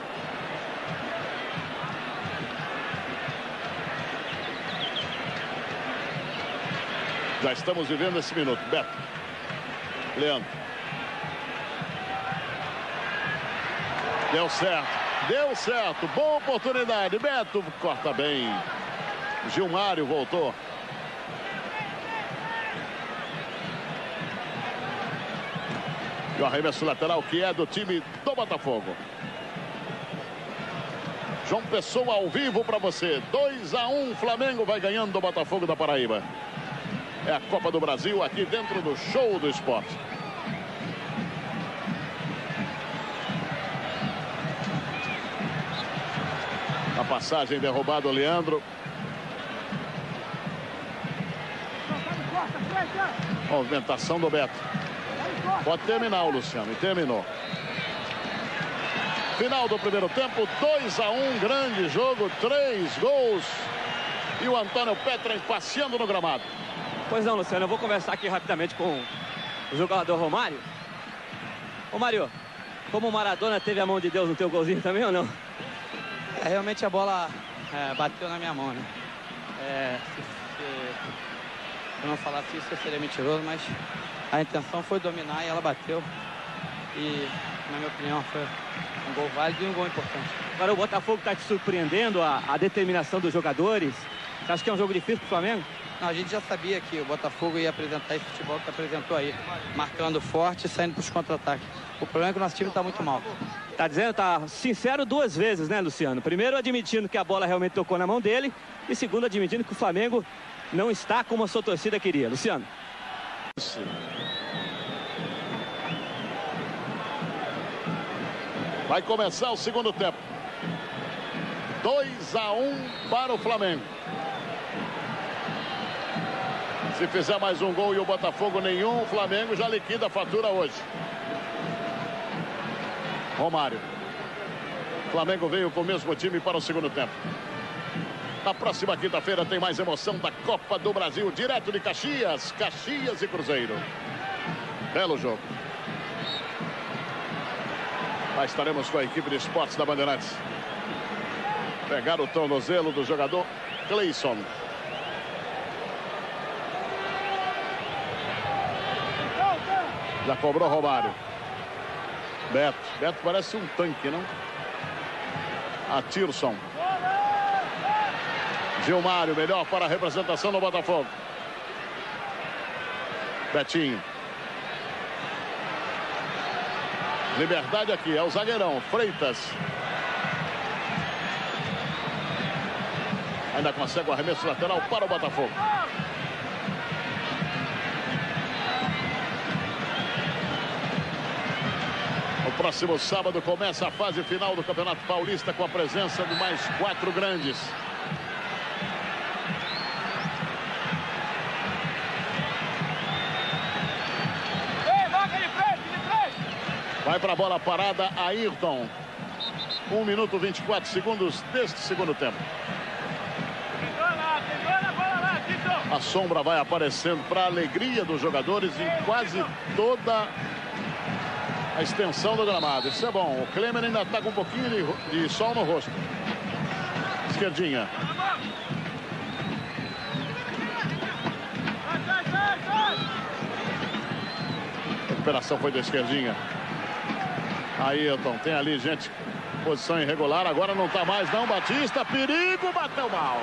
Já estamos vivendo esse minuto. Beto. Leandro. Deu certo. Deu certo. Boa oportunidade. Beto corta bem. Gilmário voltou. E o arremesso lateral que é do time do Botafogo. João Pessoa ao vivo para você. dois a um. Flamengo vai ganhando do Botafogo da Paraíba. É a Copa do Brasil aqui dentro do Show do Esporte. A passagem derrubada o Leandro. Movimentação do Beto. Pode terminar o Luciano. E terminou. Final do primeiro tempo. dois a um. Grande jogo. Três gols. E o Antônio Petren passeando no gramado. Pois não, Luciano, eu vou conversar aqui rapidamente com o jogador Romário. Ô, Mário, como o Maradona teve a mão de Deus no teu golzinho também ou não? É, realmente a bola é, bateu na minha mão, né? É, se, se eu não falasse isso, eu seria mentiroso, mas a intenção foi dominar e ela bateu. E, na minha opinião, foi um gol válido e um gol importante. Agora o Botafogo está te surpreendendo, a, a determinação dos jogadores. Você acha que é um jogo difícil para o Flamengo? Não, a gente já sabia que o Botafogo ia apresentar esse futebol que apresentou aí, marcando forte e saindo para os contra-ataques. O problema é que o nosso time está muito mal. Tá dizendo, tá sincero duas vezes, né, Luciano? Primeiro admitindo que a bola realmente tocou na mão dele, e segundo admitindo que o Flamengo não está como a sua torcida queria. Luciano. Vai começar o segundo tempo. dois a um para o Flamengo. Se fizer mais um gol e o Botafogo nenhum, o Flamengo já liquida a fatura hoje. Romário. O Flamengo veio com o mesmo time para o segundo tempo. Na próxima quinta-feira tem mais emoção da Copa do Brasil, direto de Caxias. Caxias e Cruzeiro. Belo jogo. Lá estaremos com a equipe de esportes da Bandeirantes. Pegar o tornozelo do jogador Cleison. Já cobrou Romário. Beto. Beto parece um tanque, não? Atirson. Gilmário, melhor para a representação do Botafogo. Betinho. Liberdade aqui, é o zagueirão. Freitas. Ainda consegue o arremesso lateral para o Botafogo. Próximo sábado começa a fase final do Campeonato Paulista com a presença de mais quatro grandes. Vai para a bola parada, Ayrton. um minuto e vinte e quatro segundos deste segundo tempo. A sombra vai aparecendo para a alegria dos jogadores em quase toda a extensão do gramado. Isso é bom. O Klemer ainda está com um pouquinho de, de sol no rosto. Esquerdinha. A recuperação foi da esquerdinha. Ayrton, tem ali gente, posição irregular, agora não está mais não, Batista, perigo, bateu mal.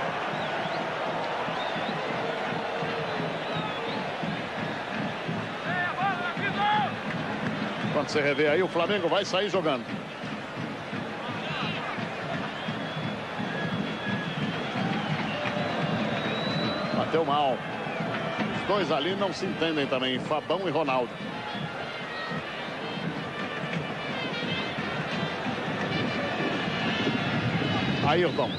Quando você rever aí, o Flamengo vai sair jogando. Bateu mal. Os dois ali não se entendem também, Fabão e Ronaldo. Ayrton.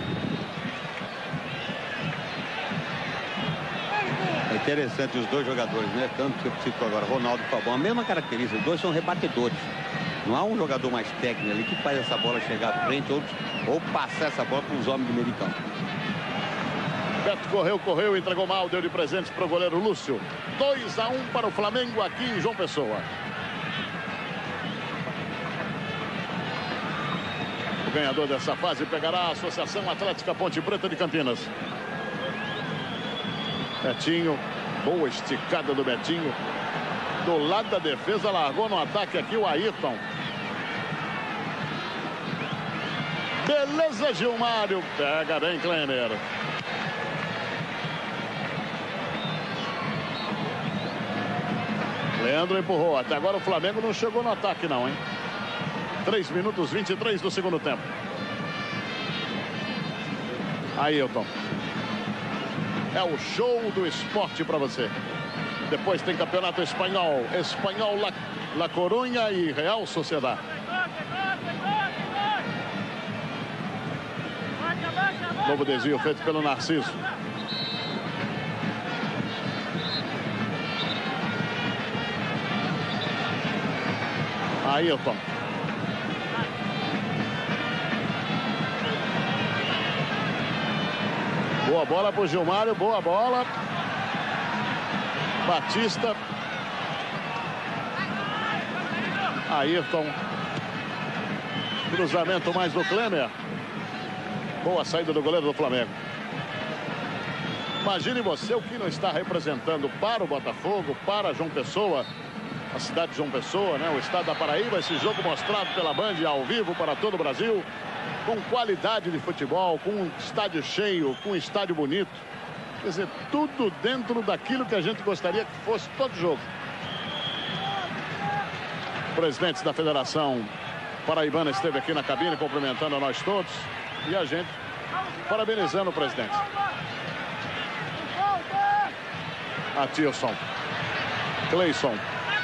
É interessante os dois jogadores, né? Tanto que eu cito agora, Ronaldo e Fabão, a mesma característica, os dois são rebatedores. Não há um jogador mais técnico ali que faz essa bola chegar à frente ou, ou passar essa bola para os homens do meio de campo. Beto correu, correu, entregou mal, deu de presente para o goleiro Lúcio. dois a um para o Flamengo aqui em João Pessoa. O ganhador dessa fase pegará a Associação Atlética Ponte Preta de Campinas. Betinho, boa esticada do Betinho. Do lado da defesa, largou no ataque aqui o Ayrton. Beleza, Gilmário. Pega bem, Kleiner. Leandro empurrou. Até agora o Flamengo não chegou no ataque não, hein? três minutos e vinte e três do segundo tempo. Ayrton. É o show do esporte para você. Depois tem campeonato espanhol. Espanhol La, La Coruña e Real Sociedad. Novo desvio feito pelo Narciso. Ayrton. Boa bola para o Gilmário, boa bola. Batista. Ayrton. Cruzamento mais do Klemer. Boa saída do goleiro do Flamengo. Imagine você o que não está representando para o Botafogo, para João Pessoa, a cidade de João Pessoa, né? O estado da Paraíba, esse jogo mostrado pela Band ao vivo para todo o Brasil. Com qualidade de futebol, com um estádio cheio, com um estádio bonito. Quer dizer, tudo dentro daquilo que a gente gostaria que fosse todo jogo. O presidente da Federação Paraibana esteve aqui na cabine cumprimentando a nós todos. E a gente parabenizando o presidente. Atilson. Cleison.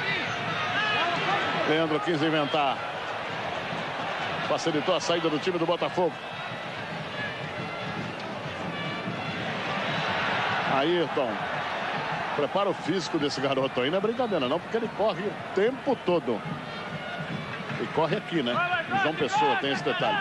Leandro quis inventar. Facilitou a saída do time do Botafogo. Ayrton. Prepara o físico desse garoto aí. Não é brincadeira não, porque ele corre o tempo todo. E corre aqui, né? O João Pessoa tem esse detalhe.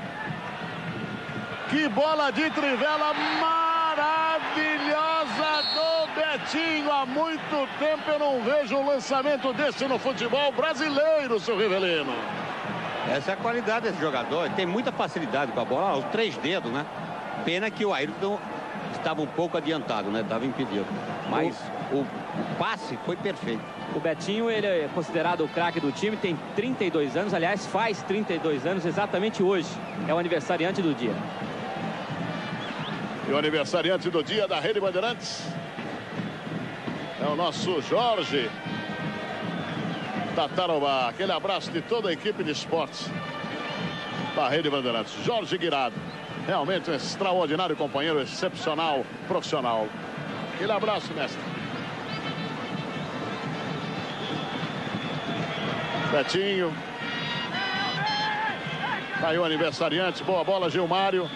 Que bola de trivela maravilhosa do Betinho. Há muito tempo eu não vejo um lançamento desse no futebol brasileiro, seu Rivelino. Essa é a qualidade desse jogador. Ele tem muita facilidade com a bola. Os três dedos, né? Pena que o Ayrton estava um pouco adiantado, né? Estava impedido. Mas o, o passe foi perfeito. O Betinho, ele é considerado o craque do time. Tem trinta e dois anos. Aliás, faz trinta e dois anos exatamente hoje. É o aniversariante do dia. E o aniversariante do dia da Rede Bandeirantes é o nosso Jorge Tatarobá. Aquele abraço de toda a equipe de esportes da Rede Bandeirantes. Jorge Guirado. Realmente um extraordinário companheiro, excepcional, profissional. Aquele abraço, mestre. Betinho. Tá aí o aniversariante. Boa bola, Gilmário.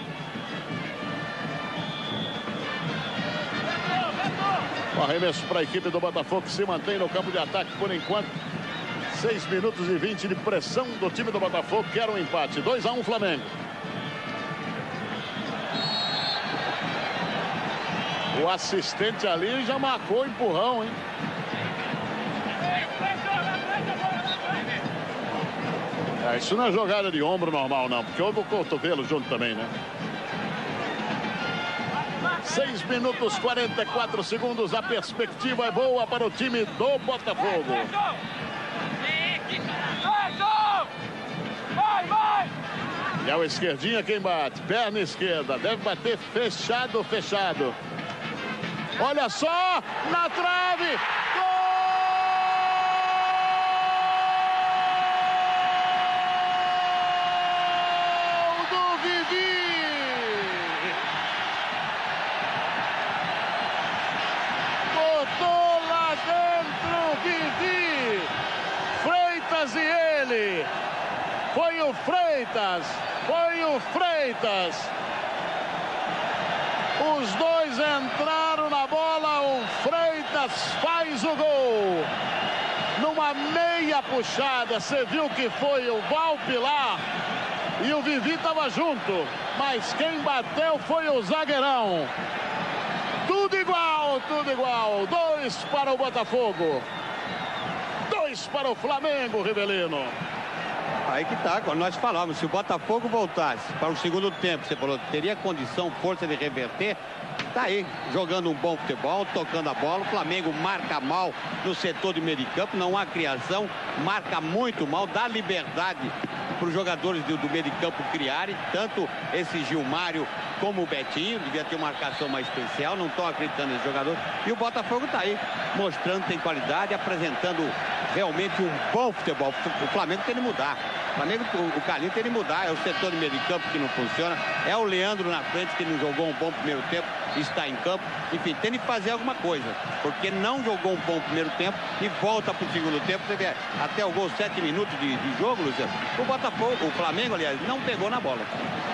O arremesso para a equipe do Botafogo, que se mantém no campo de ataque por enquanto. seis minutos e vinte de pressão do time do Botafogo. Quer um empate. dois a um Flamengo. O assistente ali já marcou o empurrão, hein? É, isso não é jogada de ombro normal, não, porque houve o cotovelo junto também, né? seis minutos e quarenta e quatro segundos. A perspectiva é boa para o time do Botafogo. E é o esquerdinha quem bate. Perna esquerda. Deve bater fechado, fechado. Olha só, na trave. Gol do Vivi. Botou lá dentro Vivi. Freitas e ele. Foi o Freitas. Foi o Freitas. Os dois entraram na bola, o Freitas faz o gol. Numa meia puxada, você viu que foi o Valpilar e o Vivi estava junto. Mas quem bateu foi o zagueirão. Tudo igual, tudo igual. Dois para o Botafogo. Dois para o Flamengo, Rivelino. Aí que tá, quando nós falamos, se o Botafogo voltasse para o segundo tempo, você falou, teria condição, força de reverter, tá aí, jogando um bom futebol, tocando a bola. O Flamengo marca mal no setor de meio de campo, não há criação, marca muito mal, dá liberdade para os jogadores do, do meio de campo criarem, tanto esse Gilmário como o Betinho, devia ter uma marcação mais especial, não estão acreditando nesse jogador. E o Botafogo tá aí, mostrando que tem qualidade, apresentando realmente um bom futebol. O Flamengo tem que mudar. O Flamengo, o Carlinhos tem que mudar. É o setor de meio de campo que não funciona. É o Leandro na frente que não jogou um bom primeiro tempo, está em campo. Enfim, tem que fazer alguma coisa. Porque não jogou um bom primeiro tempo e volta para o segundo tempo. Você vê, até o gol, sete minutos de, de jogo, Luciano. O Botafogo, o Flamengo, aliás, não pegou na bola.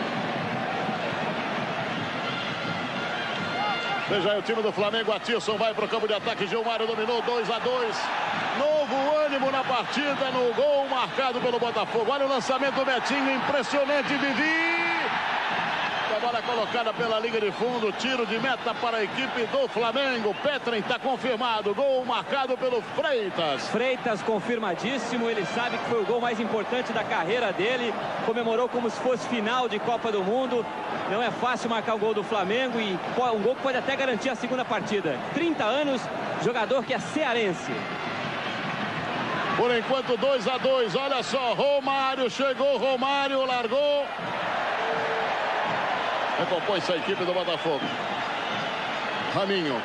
Veja aí o time do Flamengo. Atirson vai para o campo de ataque. Gilmário dominou, dois a dois. Novo ânimo na partida, no gol marcado pelo Botafogo. Olha o lançamento do Betinho, impressionante, Vivi. A bola colocada pela linha de fundo, tiro de meta para a equipe do Flamengo. Petren está confirmado, gol marcado pelo Freitas. Freitas confirmadíssimo, ele sabe que foi o gol mais importante da carreira dele. Comemorou como se fosse final de Copa do Mundo. Não é fácil marcar o gol do Flamengo e um gol que pode até garantir a segunda partida. trinta anos, jogador que é cearense. Por enquanto, dois a dois. Olha só, Romário chegou, Romário largou. Recompõe-se a equipe do Botafogo. Raminho.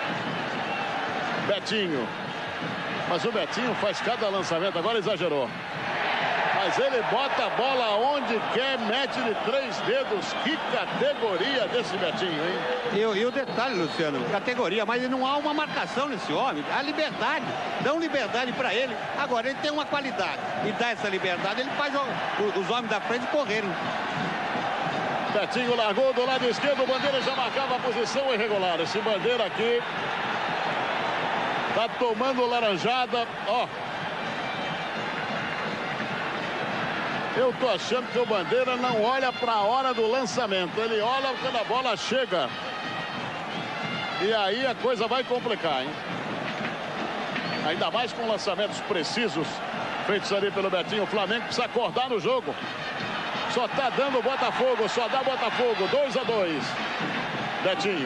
Betinho. Mas o Betinho faz cada lançamento, agora exagerou. Mas ele bota a bola onde quer, mete de três dedos. Que categoria desse Betinho, hein? E, e o detalhe, Luciano, categoria, mas não há uma marcação nesse homem. Há liberdade, dão liberdade para ele. Agora, ele tem uma qualidade. E dá essa liberdade, ele faz os, os homens da frente correrem. Betinho largou do lado esquerdo, o Bandeira já marcava a posição irregular. Esse Bandeira aqui tá tomando laranjada, ó. Eu tô achando que o Bandeira não olha para a hora do lançamento, ele olha quando a bola chega. E aí a coisa vai complicar, hein? Ainda mais com lançamentos precisos feitos ali pelo Betinho. O Flamengo precisa acordar no jogo. Só tá dando Botafogo, só dá Botafogo, dois a dois. Betinho.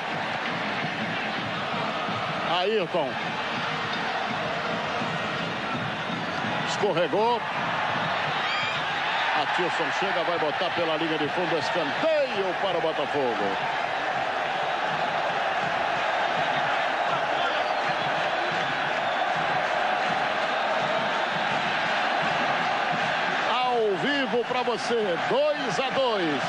Ayrton. Escorregou. Atirson chega, vai botar pela linha de fundo, escanteio para o Botafogo. Ao vivo para você, dois a dois.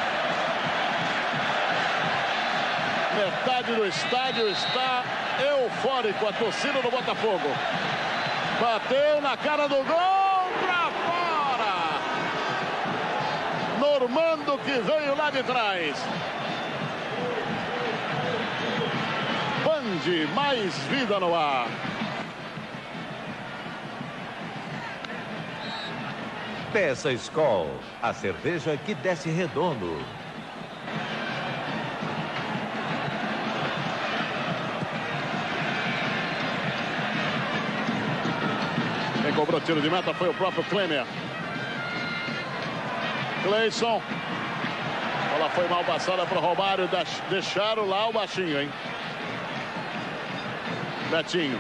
Metade do estádio está eufórico a torcida do Botafogo. Bateu na cara do gol, pra fora. Normando que veio lá de trás. Band, mais vida no ar. Peça Skol, a cerveja que desce redondo. Quem cobrou tiro de meta foi o próprio Klemer. Cleison. Ela foi mal passada para o Romário. Deixaram lá o baixinho, hein? Betinho.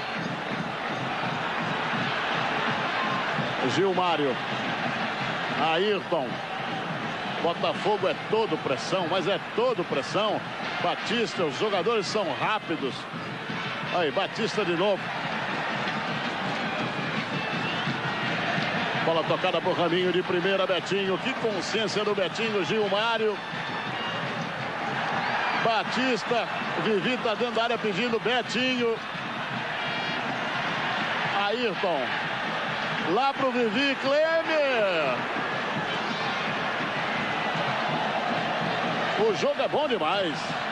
Gilmário. Ayrton. Botafogo é todo pressão, mas é todo pressão. Batista, os jogadores são rápidos. Aí, Batista de novo. Bola tocada pro Raminho de primeira, Betinho. Que consciência do Betinho, Gilmário. Batista. Vivi tá dentro da área pedindo Betinho. Ayrton. Lá pro Vivi, Klemer. O jogo é bom demais.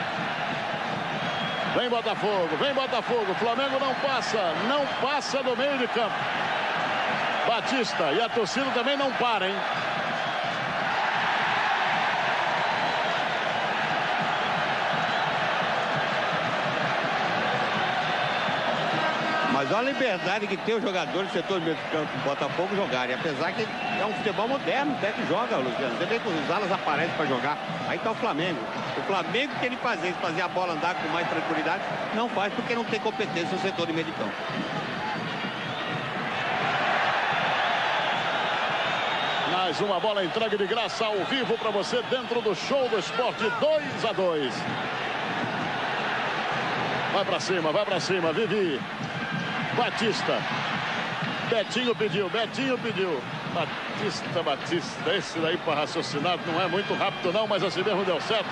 Vem Botafogo, vem Botafogo. Flamengo não passa, não passa do meio de campo. Batista e a torcida também não para, hein? Mas olha a liberdade que tem o jogador do setor do meio de campo do Botafogo jogarem. Apesar que é um futebol moderno, até que joga, Luciano. Você vê que os alas aparecem para jogar. Aí tá o Flamengo. O Flamengo que ele fazer, fazer a bola andar com mais tranquilidade, não faz porque não tem competência no setor de meio de campo. Mais uma bola entregue de graça ao vivo para você dentro do Show do Esporte. dois a dois. Vai para cima, vai para cima, Vivi. Batista. Betinho pediu, Betinho pediu. Batista, Batista. Esse daí para raciocinar não é muito rápido não, mas assim mesmo deu certo.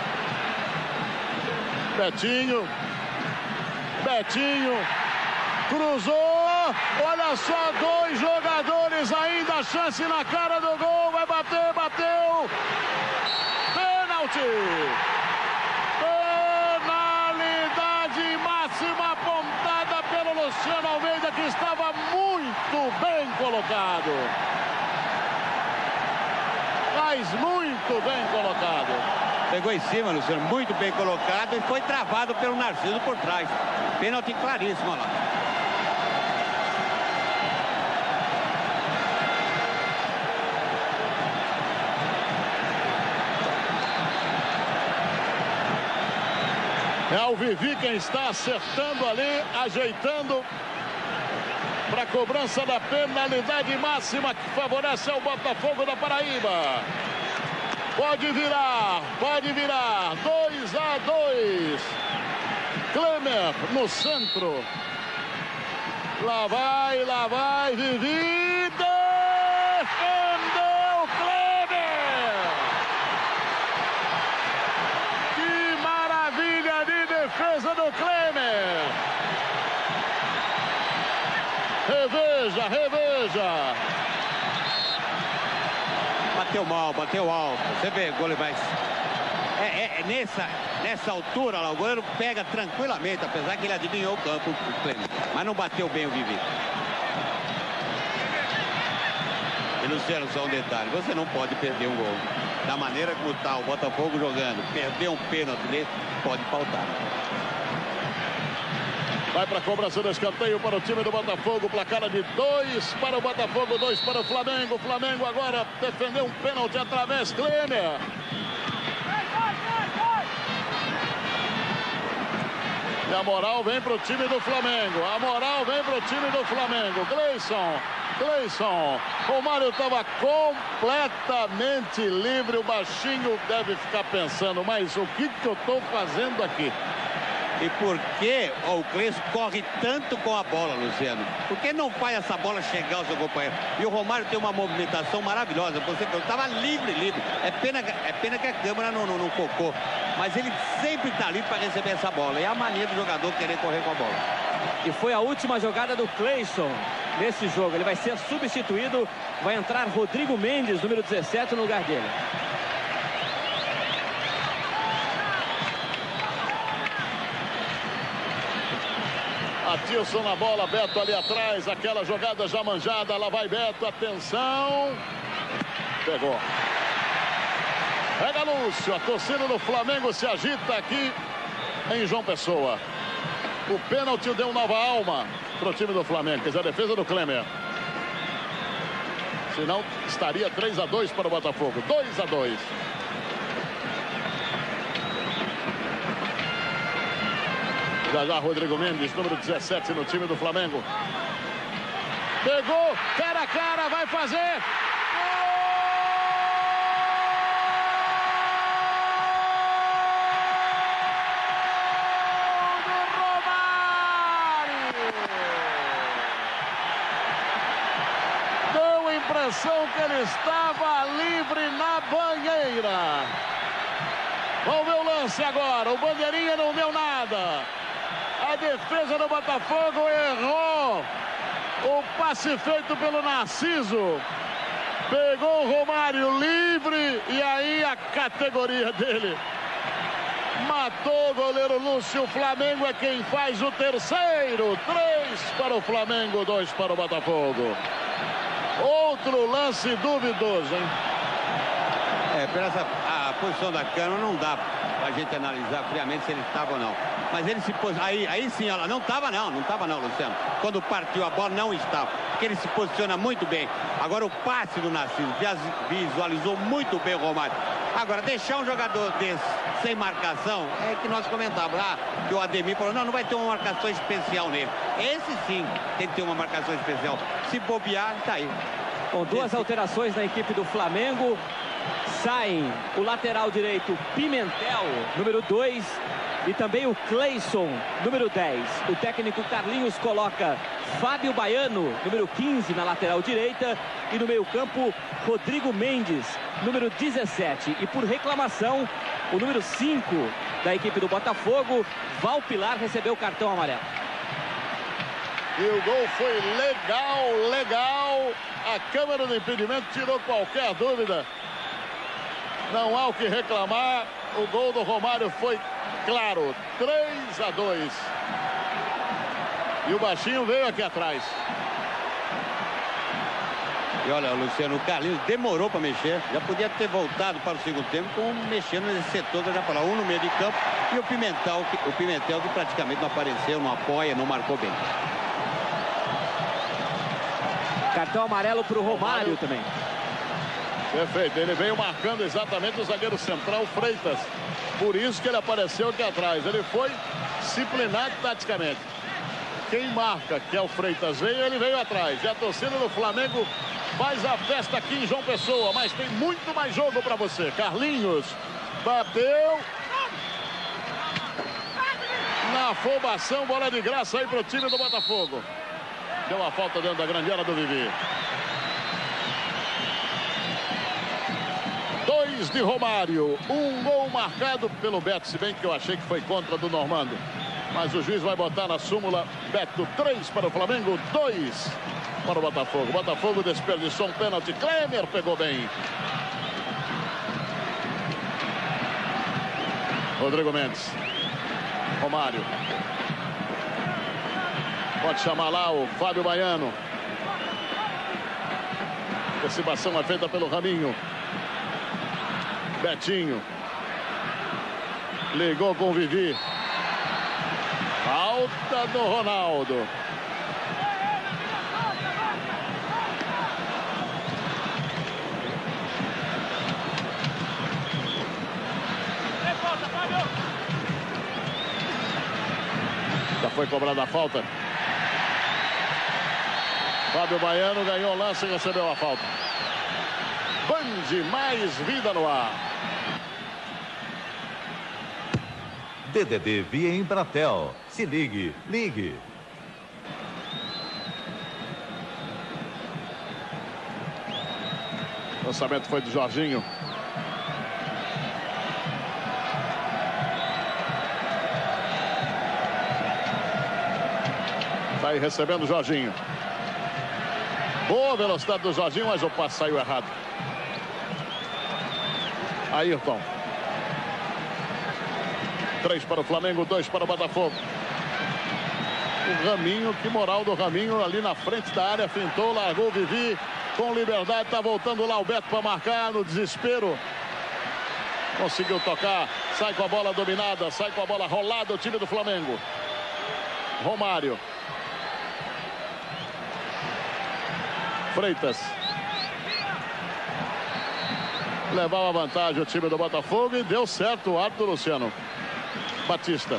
Betinho. Betinho. Cruzou. Olha só, dois jogadores ainda. Chance na cara do gol. Vai bater, bateu. Pênalti. Penalidade máxima apontada pelo Luciano Almeida, que estava muito bem colocado. Mas muito bem colocado. Pegou em cima, Luciano, muito bem colocado e foi travado pelo Narciso por trás. Pênalti claríssimo, olha lá. É o Vivi quem está acertando ali, ajeitando para a cobrança da penalidade máxima que favorece ao Botafogo da Paraíba. Pode virar, pode virar. dois a dois. Klemer no centro. Lá vai, lá vai, Vivi. Defendeu Klemer. Que maravilha de defesa do Klemer. Reveja, reveja. Bateu mal, bateu alto. Você vê, o goleiro vai... É, é, é nessa, nessa altura lá, o goleiro pega tranquilamente, apesar que ele adivinhou o campo, o Klemer. Mas não bateu bem o Vivi. E Luciano, só um detalhe, você não pode perder um gol. Da maneira como está o Botafogo jogando, perder um pênalti desse, pode faltar. Vai para a cobrança do escanteio para o time do Botafogo. Placar de dois para o Botafogo, dois para o Flamengo. O Flamengo agora defendeu um pênalti através Klemer. E a moral vem para o time do Flamengo. A moral vem para o time do Flamengo. Cleison. Cleison. O Mário estava completamente livre. O baixinho deve ficar pensando, mas o que, que eu estou fazendo aqui? E por que ó, o Cleison corre tanto com a bola, Luciano? Por que não faz essa bola chegar ao seu companheiro? E o Romário tem uma movimentação maravilhosa. Você estava livre, livre. É pena, é pena que a câmera não, não, não focou. Mas ele sempre está livre para receber essa bola. E é a mania do jogador querer correr com a bola. E foi a última jogada do Cleison nesse jogo. Ele vai ser substituído. Vai entrar Rodrigo Mendes, número dezessete, no lugar dele. Atilson na bola, Beto ali atrás, aquela jogada já manjada, lá vai Beto, atenção, pegou. Pega Lúcio, a torcida do Flamengo se agita aqui em João Pessoa. O pênalti deu nova alma para o time do Flamengo, quer dizer, a defesa do Klemer. Senão estaria três a dois para o Botafogo, dois a dois. Já já Rodrigo Mendes, número dezessete no time do Flamengo. Pegou, cara a cara, vai fazer. Gol do Romário! Deu a impressão que ele estava livre na banheira. Vamos ver o lance agora. O bandeirinha não deu nada. A defesa do Botafogo errou o passe feito pelo Narciso. Pegou o Romário livre e aí a categoria dele. Matou o goleiro Lúcio. O Flamengo é quem faz o terceiro. Três para o Flamengo, dois para o Botafogo. Outro lance duvidoso, hein? É, pela essa, a posição da câmera não dá pra gente analisar friamente se ele estava ou não. Mas ele se pôs. Aí, aí sim, ela não estava não, não estava não, Luciano. Quando partiu a bola, não estava. Porque ele se posiciona muito bem. Agora o passe do Narciso visualizou muito bem o Romário. Agora, deixar um jogador desse sem marcação, é que nós comentávamos lá, que o Ademir falou, não, não vai ter uma marcação especial nele. Esse sim tem que ter uma marcação especial. Se bobear, tá aí. Com duas Esse... alterações na equipe do Flamengo. Saem o lateral direito Pimentel, número dois, e também o Cleison, número dez. O técnico Carlinhos coloca Fábio Baiano, número quinze, na lateral direita, e no meio-campo Rodrigo Mendes, número dezessete. E por reclamação, o número cinco da equipe do Botafogo, Valpilar, recebeu o cartão amarelo. E o gol foi legal, legal. A câmera do impedimento tirou qualquer dúvida. Não há o que reclamar. O gol do Romário foi claro. três a dois. E o baixinho veio aqui atrás. E olha, Luciano, o Carlinhos demorou para mexer. Já podia ter voltado para o segundo tempo, como mexendo nesse setor, já falar, um no meio de campo. E o Pimentel, que, o Pimentel que praticamente não apareceu, não apoia, não marcou bem. Cartão amarelo para o Romário também. Perfeito, ele veio marcando exatamente o zagueiro central Freitas. Por isso que ele apareceu aqui atrás. Ele foi disciplinado taticamente. Quem marca, que é o Freitas, veio, ele veio atrás. E a torcida do Flamengo faz a festa aqui em João Pessoa. Mas tem muito mais jogo para você. Carlinhos bateu. Na afobação, bola de graça aí para o time do Botafogo. Deu uma falta dentro da grande área do Vivi. Dois de Romário, um gol marcado pelo Beto, se bem que eu achei que foi contra do Normando. Mas o juiz vai botar na súmula, Beto, três para o Flamengo, dois para o Botafogo. Botafogo desperdiçou um pênalti, Klemer pegou bem. Rodrigo Mendes. Romário. Pode chamar lá o Fábio Baiano. A antecipação é feita pelo Raminho. Betinho. Ligou com o Vivi. Falta do Ronaldo. Já foi cobrada a falta. Fábio Baiano ganhou o lance e recebeu a falta. Band, mais vida no ar. D D D via Embratel. Se ligue, ligue. O lançamento foi do Jorginho. Está aí recebendo o Jorginho. Boa velocidade do Jorginho, mas o passe saiu errado. Ayrton. Três para o Flamengo, dois para o Botafogo. O Raminho, que moral do Raminho ali na frente da área, fintou, largou o Vivi com liberdade, tá voltando lá o Beto para marcar no desespero. Conseguiu tocar, sai com a bola dominada, sai com a bola rolada o time do Flamengo. Romário. Freitas. Levava vantagem o time do Botafogo e deu certo o árbitro Luciano. Batista.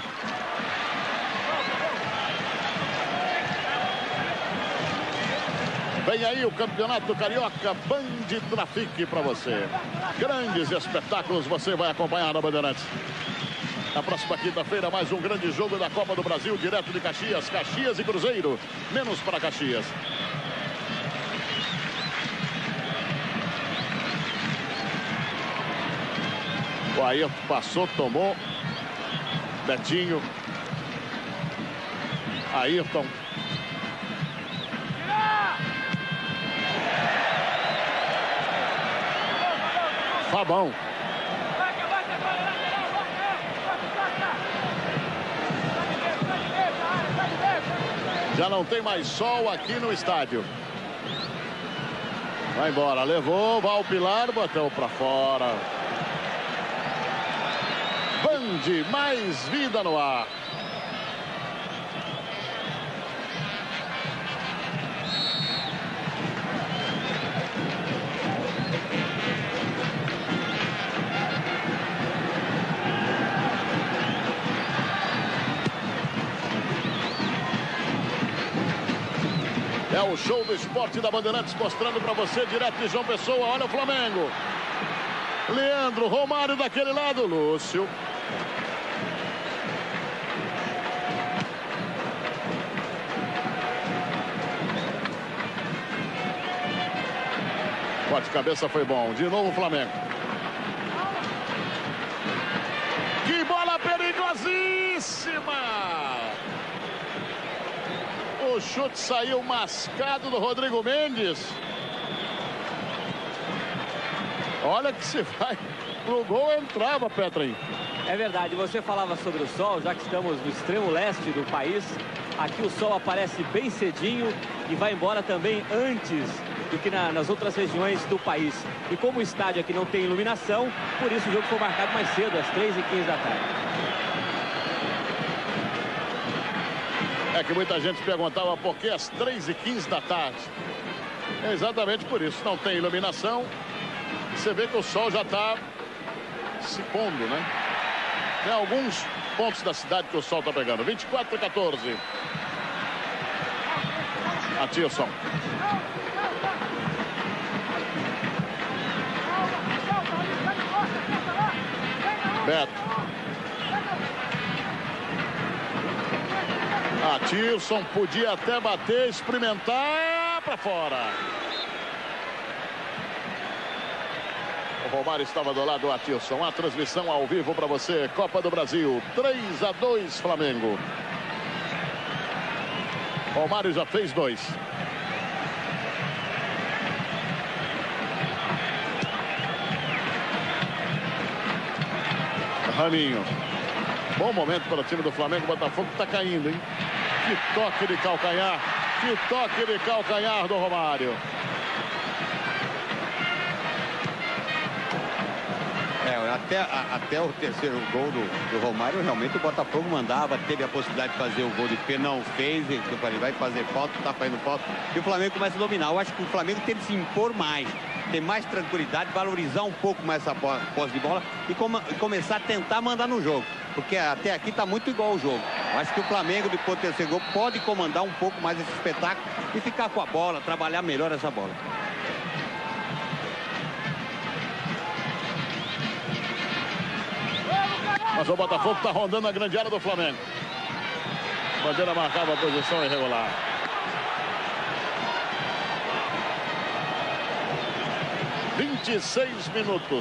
Vem aí o Campeonato Carioca Band Trafic para você. Grandes espetáculos você vai acompanhar na Bandeirantes. Na próxima quinta-feira, mais um grande jogo da Copa do Brasil, direto de Caxias. Caxias e Cruzeiro, menos para Caxias. O Ayrton passou, tomou. Betinho. Ayrton. Fabão. Já não tem mais sol aqui no estádio. Vai embora, levou, vai ao Pilar, bateu para fora. Band, mais vida no ar. É o show do esporte da Bandeirantes mostrando para você direto de João Pessoa. Olha o Flamengo. Leandro, Romário daquele lado, Lúcio. De cabeça foi bom. De novo o Flamengo. Que bola perigosíssima! O chute saiu mascado do Rodrigo Mendes. Olha que se vai pro gol, entrava, Petrin. É verdade, você falava sobre o sol, já que estamos no extremo leste do país. Aqui o sol aparece bem cedinho e vai embora também antes do que na, nas outras regiões do país. E como o estádio aqui não tem iluminação, por isso o jogo foi marcado mais cedo, às três e quinze da tarde. É que muita gente perguntava por que às três e quinze da tarde. É exatamente por isso. Não tem iluminação. Você vê que o sol já está se pondo, né? Tem alguns pontos da cidade que o sol está pegando. vinte e quatro a quatorze. Atilson. Beto. Atilson podia até bater, experimentar para fora. O Romário estava do lado do Atilson. A transmissão ao vivo para você. Copa do Brasil. três a dois Flamengo. Romário já fez dois. Raminho. Bom momento para o time do Flamengo. O Botafogo está caindo, hein? Que toque de calcanhar. Que toque de calcanhar do Romário. É, até, a, até o terceiro gol do, do Romário, realmente o Botafogo mandava, teve a possibilidade de fazer o gol de pé, não fez. Eu falei, vai fazer falta, tá fazendo falta. E o Flamengo começa a dominar. Eu acho que o Flamengo tem que se impor mais, ter mais tranquilidade, valorizar um pouco mais essa posse de bola e, com, e começar a tentar mandar no jogo. Porque até aqui tá muito igual o jogo. Eu acho que o Flamengo, depois do terceiro gol, pode comandar um pouco mais esse espetáculo e ficar com a bola, trabalhar melhor essa bola. Mas o Botafogo está rondando a grande área do Flamengo. Bandeira marcava a posição irregular. vinte e seis minutos.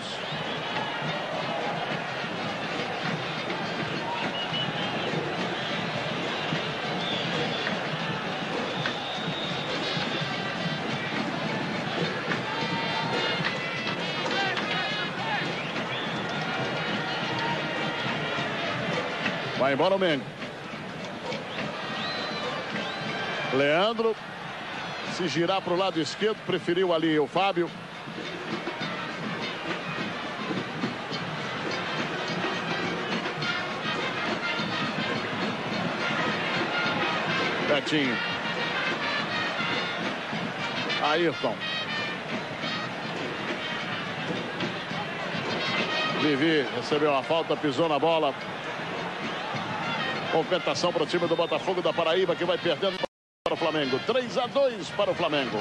Vai embora o Mengo. Leandro, se girar para o lado esquerdo, preferiu ali o Fábio. Betinho. Ayrton. Vivi recebeu a falta, pisou na bola. Compensação para o time do Botafogo da Paraíba, que vai perdendo para o Flamengo. três a dois para o Flamengo.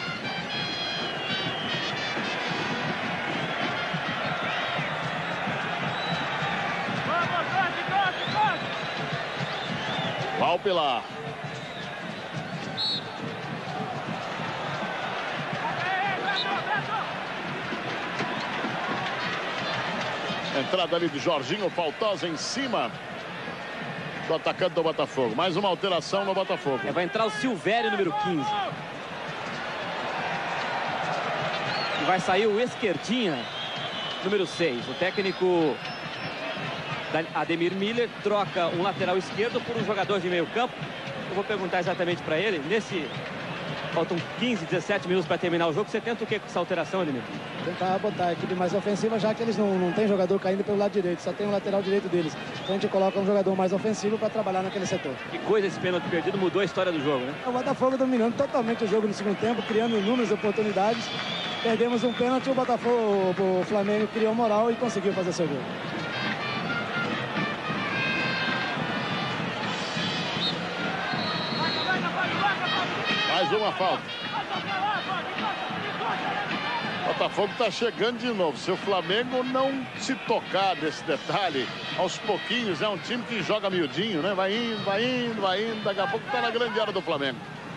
Valpilar. Entrada ali de Jorginho, Faltosa em cima do atacante do Botafogo. Mais uma alteração no Botafogo. É, vai entrar o Silvério, número quinze. E vai sair o Esquerdinha, número seis. O técnico Ademir Miller troca um lateral esquerdo por um jogador de meio campo. Eu vou perguntar exatamente para ele. Nesse... Faltam quinze, dezessete minutos para terminar o jogo. Você tenta o que com essa alteração, Ademir? Tentar botar a equipe mais ofensiva, já que eles não, não tem jogador caindo pelo lado direito, só tem o lateral direito deles. Então a gente coloca um jogador mais ofensivo para trabalhar naquele setor. Que coisa, esse pênalti perdido mudou a história do jogo, né? O Botafogo dominando totalmente o jogo no segundo tempo, criando inúmeras oportunidades. Perdemos um pênalti, o Botafogo, o Flamengo criou moral e conseguiu fazer seu gol. Mais uma falta. O Botafogo está chegando de novo. Se o Flamengo não se tocar desse detalhe, aos pouquinhos, é um time que joga miudinho, né? Vai indo, vai indo, vai indo. Daqui a pouco está na grande área do Flamengo.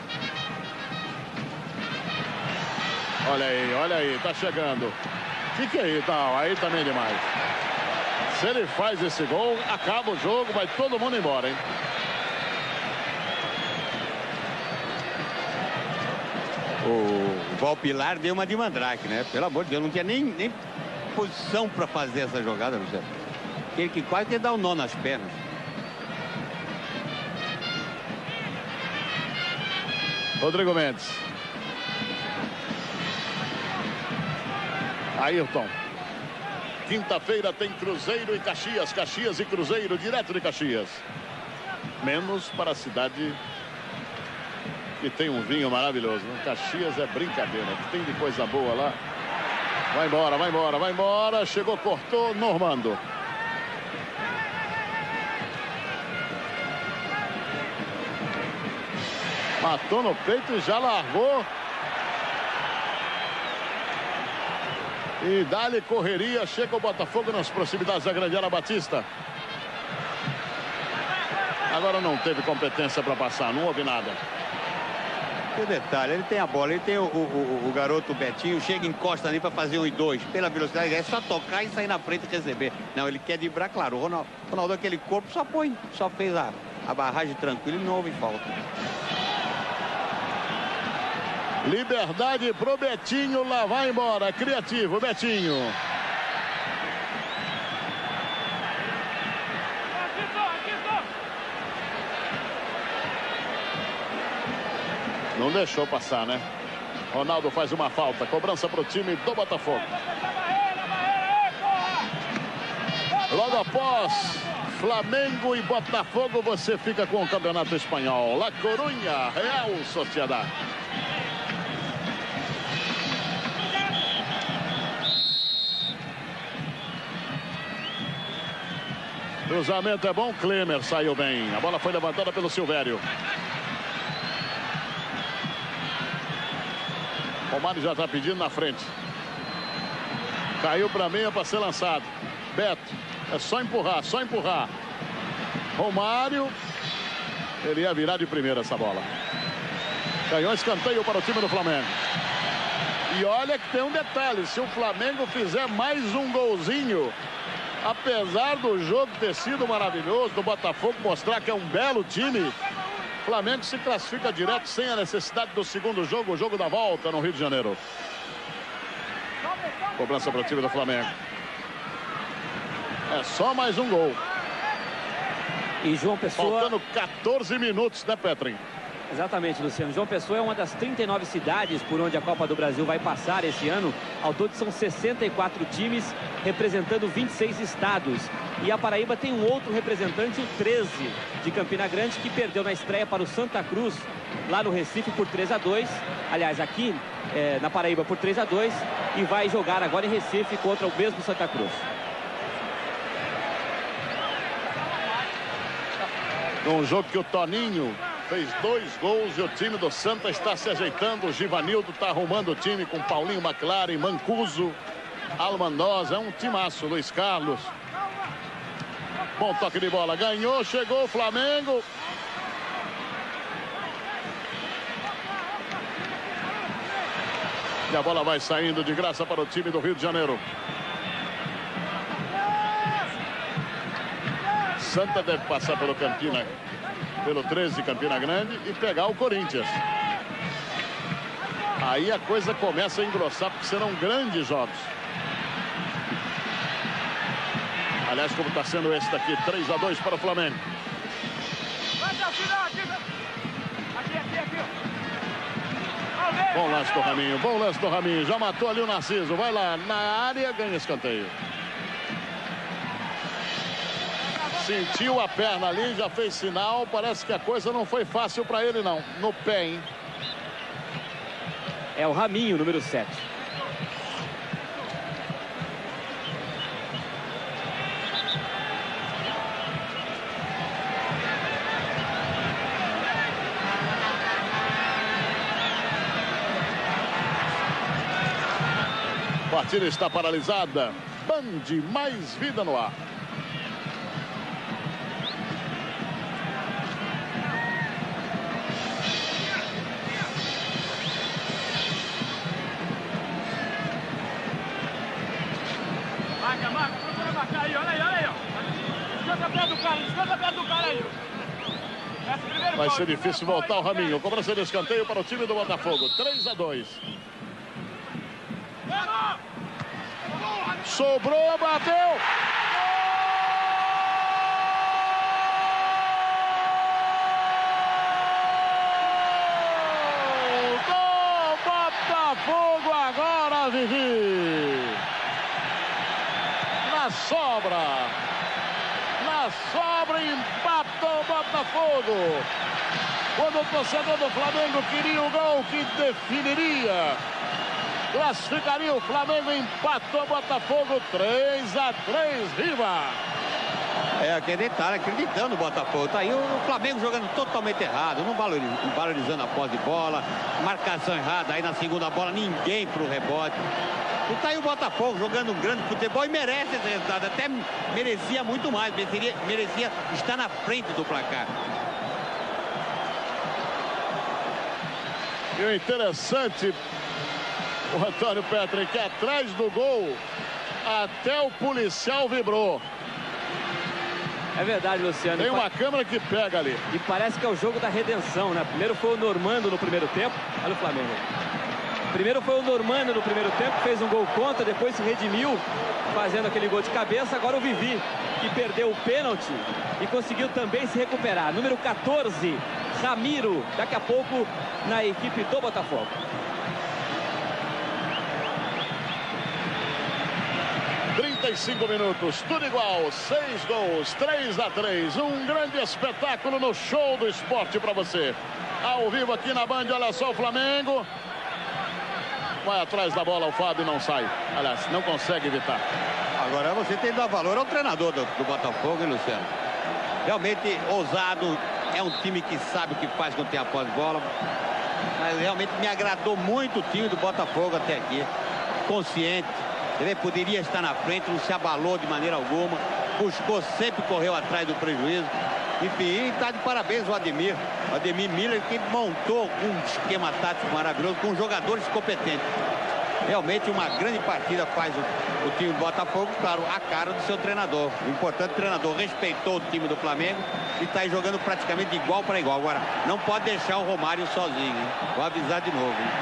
Olha aí, olha aí, tá chegando. Fica aí, tá, aí também demais. Se ele faz esse gol, acaba o jogo, vai todo mundo embora, hein? O Valpilar deu uma de mandrake, né? Pelo amor de Deus, não tinha nem, nem posição para fazer essa jogada, Luciano. Ele que quase quer dar um nó nas pernas. Rodrigo Mendes. Ayrton. Quinta-feira tem Cruzeiro e Caxias. Caxias e Cruzeiro, direto de Caxias. Menos para a cidade que tem um vinho maravilhoso, né? Caxias é brincadeira, tem de coisa boa lá. Vai embora, vai embora, vai embora. Chegou, cortou, Normando. Matou no peito e já largou. E dá-lhe correria, chega o Botafogo nas proximidades da grande área. Batista. Agora não teve competência para passar, não houve nada. E o detalhe, ele tem a bola, ele tem o, o, o garoto Betinho, chega, encosta ali para fazer um e dois. Pela velocidade, é só tocar e sair na frente e receber. Não, ele quer driblar, claro. O Ronaldo, Ronaldo aquele corpo, só põe, só fez a, a barragem tranquila e não houve falta. Liberdade pro Betinho, lá vai embora. Criativo, Betinho. Não deixou passar, né? Ronaldo faz uma falta. Cobrança para o time do Botafogo. Logo após Flamengo e Botafogo, você fica com o Campeonato Espanhol. La Coruña, Real Sociedade. Cruzamento é bom, Klemer saiu bem. A bola foi levantada pelo Silvério. O Mário já está pedindo na frente. Caiu para meia para ser lançado. Beto. É só empurrar, só empurrar. Romário. Ele ia virar de primeira essa bola. Ganhou escanteio para o time do Flamengo. E olha que tem um detalhe. Se o Flamengo fizer mais um golzinho, apesar do jogo ter sido maravilhoso, do Botafogo mostrar que é um belo time, o Flamengo se classifica direto sem a necessidade do segundo jogo, o jogo da volta no Rio de Janeiro. Cobrança para o time do Flamengo. É só mais um gol. E João Pessoa... Faltando quatorze minutos, né, Petrin? Exatamente, Luciano. João Pessoa é uma das trinta e nove cidades por onde a Copa do Brasil vai passar esse ano. Ao todo são sessenta e quatro times, representando vinte e seis estados. E a Paraíba tem um outro representante, o treze, de Campina Grande, que perdeu na estreia para o Santa Cruz, lá no Recife, por três a dois. Aliás, aqui é, na Paraíba por três a dois. E vai jogar agora em Recife contra o mesmo Santa Cruz. Um jogo que o Toninho fez dois gols e o time do Santa está se ajeitando. O Givanildo está arrumando o time com Paulinho McLaren, Mancuso, Almandosa. É um timaço. Luiz Carlos. Bom toque de bola. Ganhou, chegou o Flamengo. E a bola vai saindo de graça para o time do Rio de Janeiro. Santa deve passar pelo Campina, pelo treze Campina Grande e pegar o Corinthians. Aí a coisa começa a engrossar, porque serão grandes jogos. Aliás, como está sendo esse daqui, três a dois para o Flamengo. Bom lance do Raminho, bom lance do Raminho. Já matou ali o Narciso, vai lá na área, ganha escanteio. Sentiu a perna ali, já fez sinal. Parece que a coisa não foi fácil para ele, não. No pé, hein? É o Raminho, número sete. A partida está paralisada. Band, mais vida no ar. Vai ser difícil voltar o Raminho. Cobrança de escanteio para o time do Botafogo. três a dois. Sobrou, bateu. Gol do Botafogo agora, Vivi. Na sobra. Na sobra, empatou o Botafogo. Quando o torcedor do Flamengo queria o gol que definiria, classificaria o Flamengo, empatou o Botafogo. três a três, Riva. É, aquele detalhe, acreditando no Botafogo. Tá aí o Flamengo jogando totalmente errado, não valorizando, valorizando a posse de bola, marcação errada, aí na segunda bola ninguém pro rebote. E tá aí o Botafogo jogando um grande futebol e merece esse resultado, até merecia muito mais, merecia, merecia estar na frente do placar. E o interessante, o Antônio Petri, que atrás do gol, até o policial vibrou. É verdade, Luciano. Tem uma câmera que pega ali. E parece que é o jogo da redenção, né? Primeiro foi o Normando no primeiro tempo. Olha o Flamengo. Primeiro foi o Normando no primeiro tempo, fez um gol contra, depois se redimiu, fazendo aquele gol de cabeça. Agora o Vivi, que perdeu o pênalti e conseguiu também se recuperar. Número quatorze, Ramiro, daqui a pouco na equipe do Botafogo. trinta e cinco minutos, tudo igual, seis gols, três a três. Um grande espetáculo no show do esporte para você. Ao vivo aqui na Band, olha só o Flamengo. Vai atrás da bola, o Fábio não sai. Aliás, não consegue evitar. Agora você tem que dar valor ao treinador do, do Botafogo, hein, Luciano? Realmente ousado, é um time que sabe o que faz quando tem a posse de bola. Mas realmente me agradou muito o time do Botafogo até aqui. Consciente, ele poderia estar na frente, não se abalou de maneira alguma. buscou, sempre correu atrás do prejuízo. Enfim, está de parabéns o Ademir. O Ademir Miller, que montou um esquema tático maravilhoso com jogadores competentes. Realmente uma grande partida faz o, o time do Botafogo, claro, a cara do seu treinador. O importante treinador respeitou o time do Flamengo e está aí jogando praticamente de igual para igual. Agora, não pode deixar o Romário sozinho, hein? Vou avisar de novo, hein?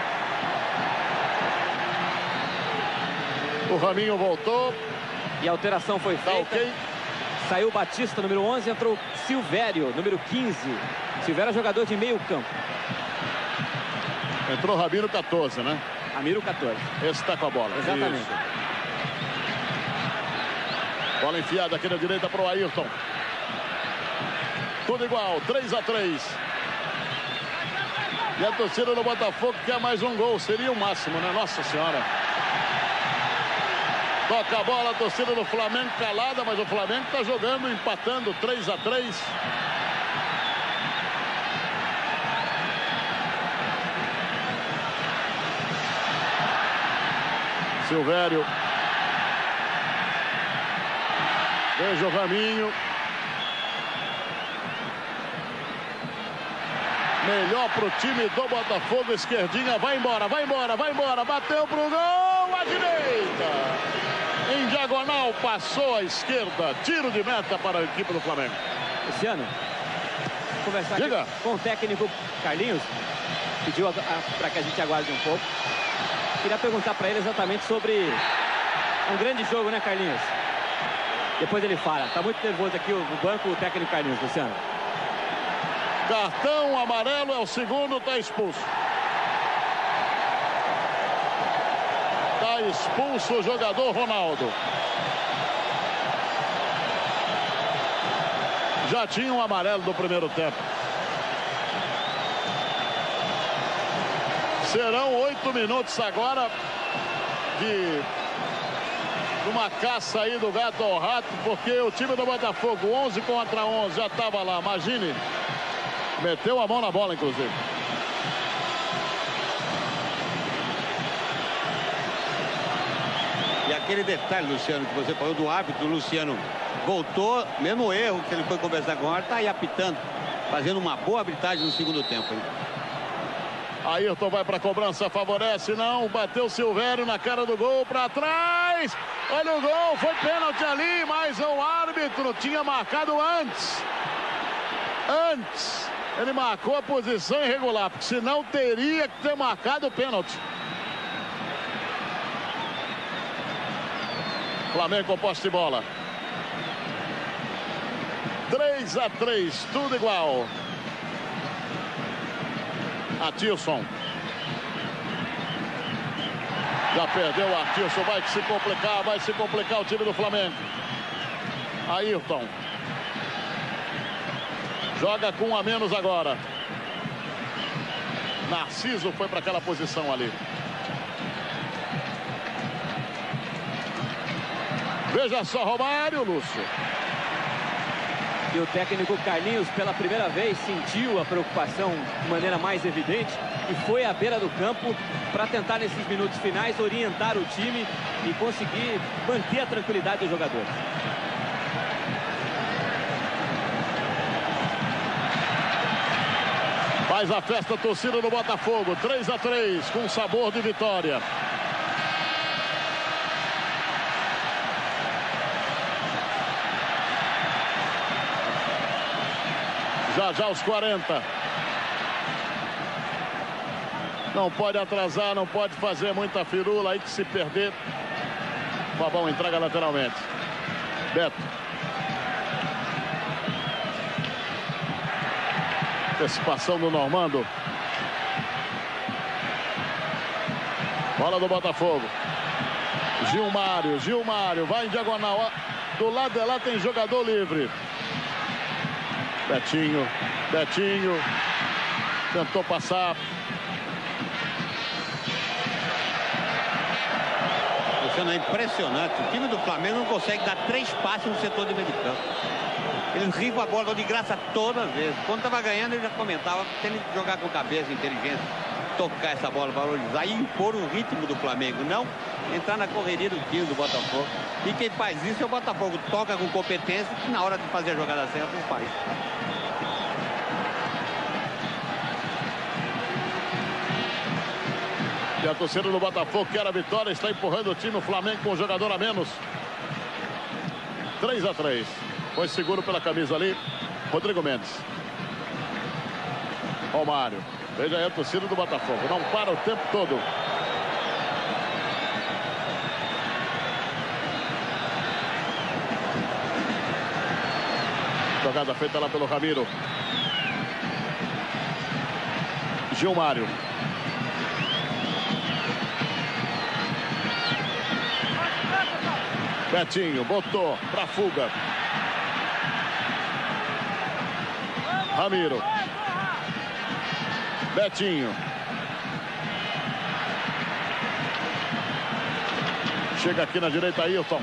O Raminho voltou. E a alteração foi feita. Tá ok. Saiu o Batista, número onze, entrou Silvério, número quinze. Silvério é jogador de meio campo. Entrou Ramiro, quatorze, né? Ramiro, quatorze. Esse tá com a bola. Exatamente. Isso. Bola enfiada aqui na direita para o Ayrton. Tudo igual, três a três. E a torcida do Botafogo quer mais um gol. Seria o máximo, né? Nossa Senhora. Toca a bola, a torcida do Flamengo calada, mas o Flamengo está jogando, empatando três a três. Silvério. Veja o Raminho. Melhor pro time do Botafogo, esquerdinha, vai embora, vai embora, vai embora, bateu pro gol, à direita. Em diagonal, passou à esquerda, tiro de meta para a equipe do Flamengo. Luciano, vou conversar Diga. aqui com o técnico Carlinhos, pediu para que a gente aguarde um pouco. Queria perguntar para ele exatamente sobre um grande jogo, né, Carlinhos? Depois ele fala, tá muito nervoso aqui o banco, o técnico Carlinhos, Luciano. Cartão amarelo, é o segundo, está expulso. Está expulso o jogador Ronaldo. Já tinha um amarelo do primeiro tempo. Serão oito minutos agora de uma caça aí do gato ao rato, porque o time do Botafogo, onze contra onze, já estava lá, imagine. Meteu a mão na bola, inclusive. E aquele detalhe, Luciano, que você falou do árbitro, o Luciano voltou, mesmo erro que ele foi conversar com o árbitro, tá aí apitando, fazendo uma boa arbitragem no segundo tempo. Hein? Ayrton vai para a cobrança, favorece, não, bateu Silvério na cara do gol, para trás, olha o gol, foi pênalti ali, mas o árbitro tinha marcado antes, antes, ele marcou a posição irregular, porque senão teria que ter marcado o pênalti. Flamengo com posse de bola. três a três, tudo igual. Atilson. Já perdeu o Atilson, vai se complicar, vai se complicar o time do Flamengo. Ayrton. Joga com um a menos agora. Narciso foi para aquela posição ali. Veja só, Romário, Lúcio. E o técnico Carlinhos, pela primeira vez, sentiu a preocupação de maneira mais evidente e foi à beira do campo para tentar, nesses minutos finais, orientar o time e conseguir manter a tranquilidade dos jogadores. Faz a festa a torcida do Botafogo, três a três, com sabor de vitória. Já já os quarenta. Não pode atrasar, não pode fazer muita firula aí que se perder. Fabão entrega lateralmente. Beto. Antecipação do Normando. Bola do Botafogo. Gilmário, Gilmário, vai em diagonal. Do lado de lá tem jogador livre. Betinho, Betinho. Tentou passar. Luciano, é impressionante. O time do Flamengo não consegue dar três passes no setor de meio de campo. Eles rifam a bola de graça toda vez. Quando estava ganhando, ele já comentava, tem que jogar com cabeça, inteligência, tocar essa bola, valorizar e impor o ritmo do Flamengo. Não entrar na correria do time do Botafogo. E quem faz isso é o Botafogo. Toca com competência e na hora de fazer a jogada certa não faz. E a torcida do Botafogo quer a vitória, está empurrando o time, o Flamengo com um jogador a menos. três a três. Foi seguro pela camisa ali, Rodrigo Mendes. Romário. Veja aí a torcida do Botafogo. Não para o tempo todo. Jogada feita lá pelo Ramiro. Gilmário. Betinho botou para fuga. Ramiro. Betinho. Chega aqui na direita, Ayrton.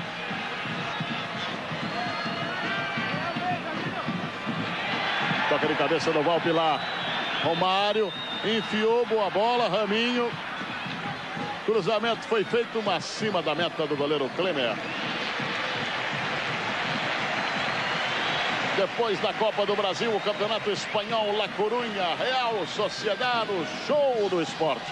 Toca de cabeça do Valpilar. Romário enfiou, boa bola, Raminho. Cruzamento foi feito uma acima da meta do goleiro Klemer. Depois da Copa do Brasil, o Campeonato Espanhol, La Coruña, Real Sociedade, show do esporte.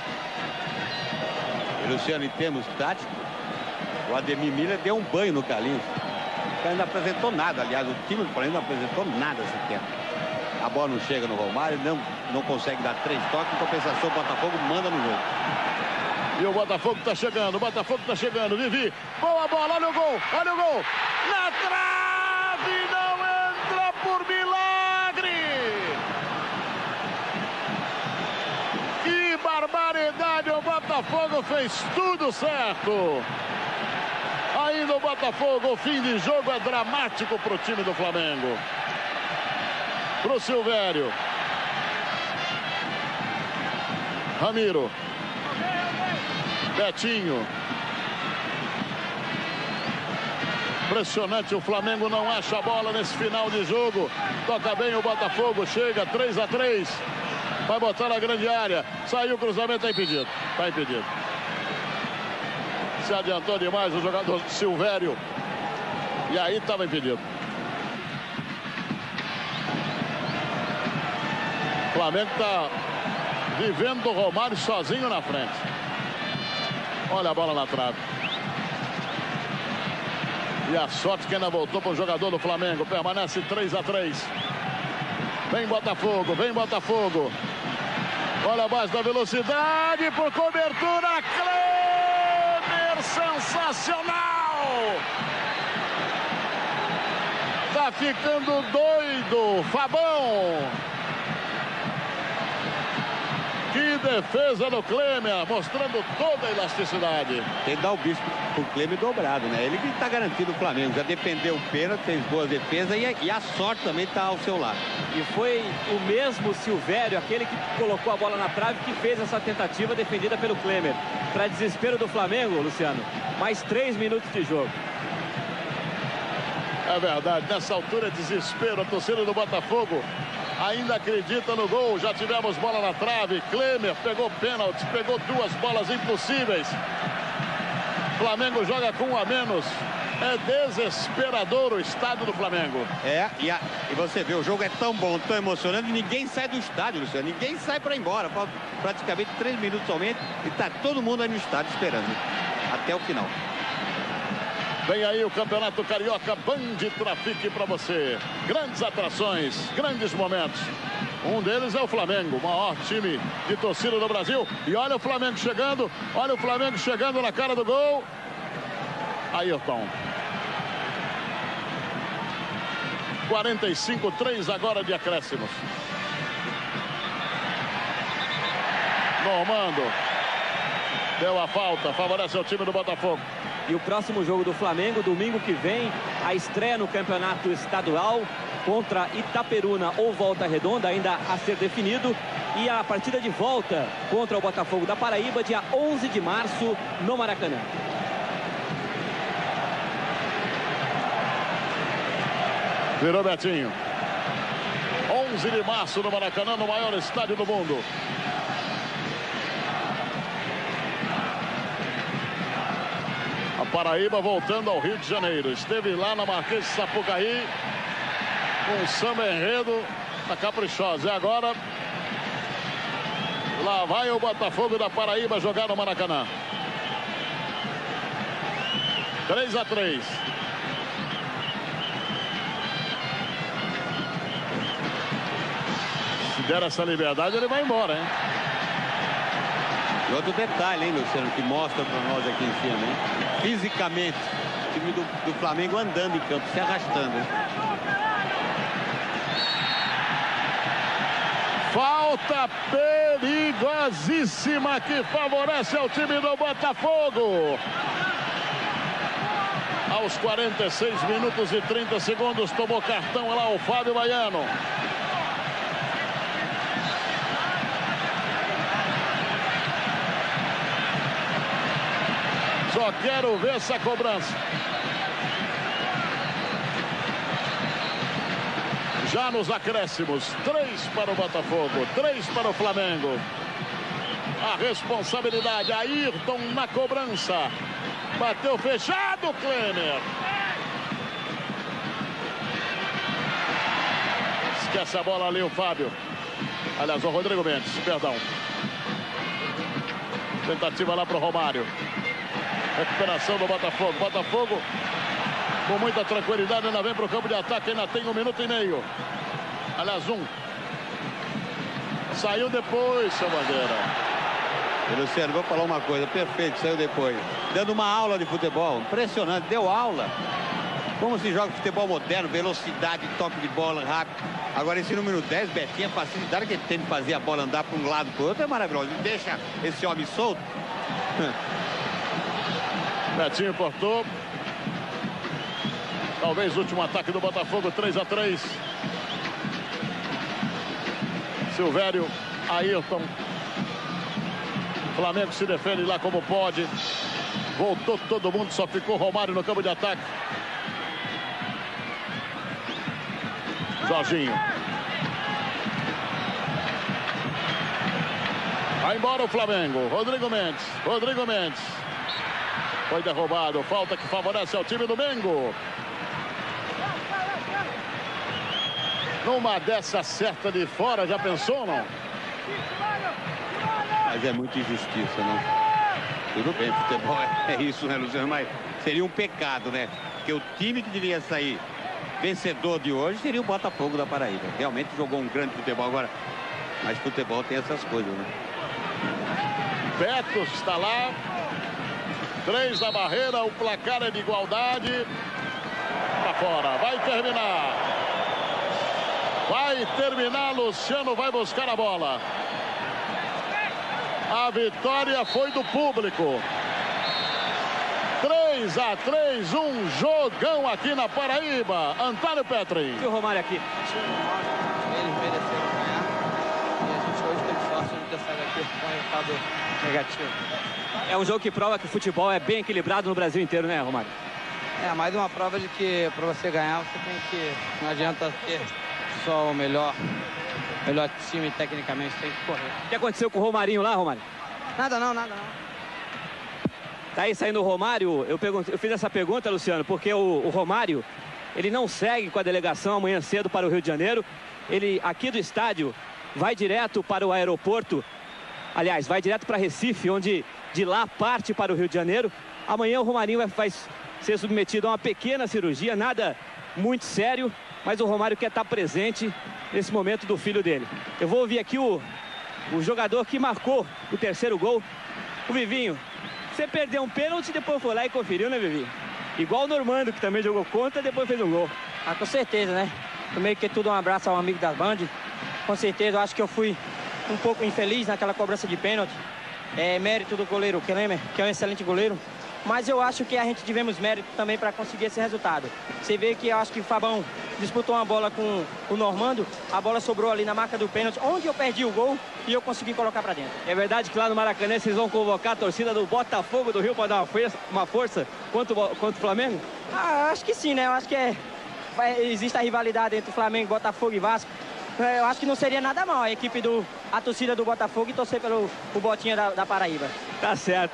E, Luciano, em termos táticos, o Ademir Miller deu um banho no Carlinhos. O cara não apresentou nada, aliás, o time do Flamengo não apresentou nada sequer. A bola não chega no Romário, não, não consegue dar três toques, em compensação o Botafogo manda no jogo. E o Botafogo está chegando, o Botafogo está chegando, Vivi, boa bola, olha o gol, olha o gol, na trave, não entra por milagre! Que barbaridade, o Botafogo fez tudo certo! Ainda o Botafogo, o fim de jogo é dramático para o time do Flamengo. Para o Silvério. Ramiro. Betinho. Impressionante, o Flamengo não acha a bola nesse final de jogo. Toca bem o Botafogo, chega três a três. Vai botar na grande área. Saiu o cruzamento, está impedido. Está impedido. Se adiantou demais o jogador Silvério. E aí estava impedido. O Flamengo está vivendo o Romário sozinho na frente. Olha a bola na trave. E a sorte que ainda voltou para o jogador do Flamengo. Permanece três a três. Vem Botafogo, vem Botafogo. Olha a base da velocidade por cobertura. Klemer, sensacional. Tá ficando doido, Fabão. Que defesa do Klemer, mostrando toda a elasticidade. Tem que dar o bicho pro Klemer dobrado, né? Ele que está garantindo o Flamengo. Já defendeu o pênalti, fez boas defesas e a, e a sorte também está ao seu lado. E foi o mesmo Silvério, aquele que colocou a bola na trave, que fez essa tentativa defendida pelo Klemer. Para desespero do Flamengo, Luciano, mais três minutos de jogo. É verdade, nessa altura desespero, a torcida do Botafogo ainda acredita no gol. Já tivemos bola na trave, Klemer pegou pênalti, pegou duas bolas impossíveis. Flamengo joga com um a menos. É desesperador o estádio do Flamengo. É, e, a, e você vê, o jogo é tão bom, tão emocionante, e ninguém sai do estádio, Luciano. Ninguém sai para ir embora. Falta praticamente três minutos somente e tá todo mundo aí no estádio esperando até o final. Vem aí o Campeonato Carioca Band Trafic para você. Grandes atrações, grandes momentos. Um deles é o Flamengo, o maior time de torcida do Brasil. E olha o Flamengo chegando, olha o Flamengo chegando na cara do gol. Ayrton. quarenta e cinco, três agora de acréscimos. Normando. Deu a falta, favorece o time do Botafogo. E o próximo jogo do Flamengo, domingo que vem, a estreia no campeonato estadual contra Itaperuna ou Volta Redonda, ainda a ser definido. E a partida de volta contra o Botafogo da Paraíba, dia onze de março, no Maracanã. Virou Betinho. onze de março no Maracanã, no maior estádio do mundo. Paraíba voltando ao Rio de Janeiro. Esteve lá na Marquês de Sapucaí com o samba enredo da Caprichosa. E agora lá vai o Botafogo da Paraíba jogar no Maracanã. três a três. Se der essa liberdade, ele vai embora, hein? E outro detalhe, hein, Luciano, que mostra para nós aqui em cima, hein? Fisicamente, o time do, do Flamengo andando em campo, se arrastando, hein? Falta perigosíssima que favorece ao time do Botafogo. Aos quarenta e seis minutos e trinta segundos, tomou cartão lá o Fábio Baiano. Só quero ver essa cobrança. Já nos acréscimos, três para o Botafogo, três para o Flamengo. A responsabilidade, Ayrton na cobrança. Bateu fechado, Klemer. Esquece a bola ali o Fábio. Aliás, o Rodrigo Mendes, perdão. Tentativa lá para o Romário. Recuperação do Botafogo. Botafogo com muita tranquilidade ainda vem para o campo de ataque. Ainda tem um minuto e meio. Aliás, um. Saiu depois, seu Bandeira. E, Luciano, vou falar uma coisa. Perfeito, saiu depois. Dando uma aula de futebol. Impressionante. Deu aula. Como se joga futebol moderno. Velocidade, toque de bola rápido. Agora esse número dez, Betinho, a facilidade que ele tem de fazer a bola andar para um lado para o outro é maravilhoso. Deixa esse homem solto. Betinho cortou. Talvez o último ataque do Botafogo, três a três. Silvério, Ayrton. Flamengo se defende lá como pode. Voltou todo mundo, só ficou Romário no campo de ataque. Jorginho. Vai embora o Flamengo. Rodrigo Mendes. Rodrigo Mendes. Foi derrubado. Falta que favorece ao time do Mengo. Numa dessa certa de fora, já pensou, não? Mas é muita injustiça, não? Tudo bem, futebol é, é isso, né, Luciano? Mas seria um pecado, né? Porque o time que devia sair vencedor de hoje seria o Botafogo da Paraíba. Realmente jogou um grande futebol agora. Mas futebol tem essas coisas, né? Beto está lá. Três da barreira, o placar é de igualdade. Pra fora, vai terminar. Vai terminar, Luciano vai buscar a bola. A vitória foi do público. três a três, um jogão aqui na Paraíba. Antônio Petri. E o Romário aqui. Eles mereceram ganhar. E a gente hoje teve sorte de ter saído aqui com um resultado negativo. É um jogo que prova que o futebol é bem equilibrado no Brasil inteiro, né, Romário? É, mais uma prova de que para você ganhar, você tem que... Não adianta ter só o melhor, melhor time tecnicamente, tem que correr. O que aconteceu com o Romarinho lá, Romário? Nada não, nada não. Tá aí saindo o Romário. Eu, pergunto, eu fiz essa pergunta, Luciano, porque o, o Romário, ele não segue com a delegação amanhã cedo para o Rio de Janeiro. Ele, aqui do estádio, vai direto para o aeroporto. Aliás, vai direto para Recife, onde de lá parte para o Rio de Janeiro. Amanhã o Romarinho vai, vai ser submetido a uma pequena cirurgia, nada muito sério, mas o Romário quer estar presente nesse momento do filho dele. Eu vou ouvir aqui o, o jogador que marcou o terceiro gol, o Vivinho. Você perdeu um pênalti e depois foi lá e conferiu, né, Vivinho? Igual o Normando, que também jogou contra e depois fez um gol. Ah, com certeza, né? Primeiro que tudo, um abraço ao amigo da Band. Com certeza, eu acho que eu fui um pouco infeliz naquela cobrança de pênalti. É mérito do goleiro Klemer, que é um excelente goleiro. Mas eu acho que a gente tivemos mérito também para conseguir esse resultado. Você vê que eu acho que o Fabão disputou uma bola com o Normando, a bola sobrou ali na marca do pênalti, onde eu perdi o gol e eu consegui colocar para dentro. É verdade que lá no Maracanã vocês vão convocar a torcida do Botafogo do Rio para dar uma força, uma força contra, o, contra o Flamengo? Ah, acho que sim, né? Eu acho que é, vai, existe a rivalidade entre o Flamengo, Botafogo e Vasco. Eu acho que não seria nada mal a equipe do, a torcida do Botafogo e torcer pelo o Botinha da, da Paraíba. Tá certo.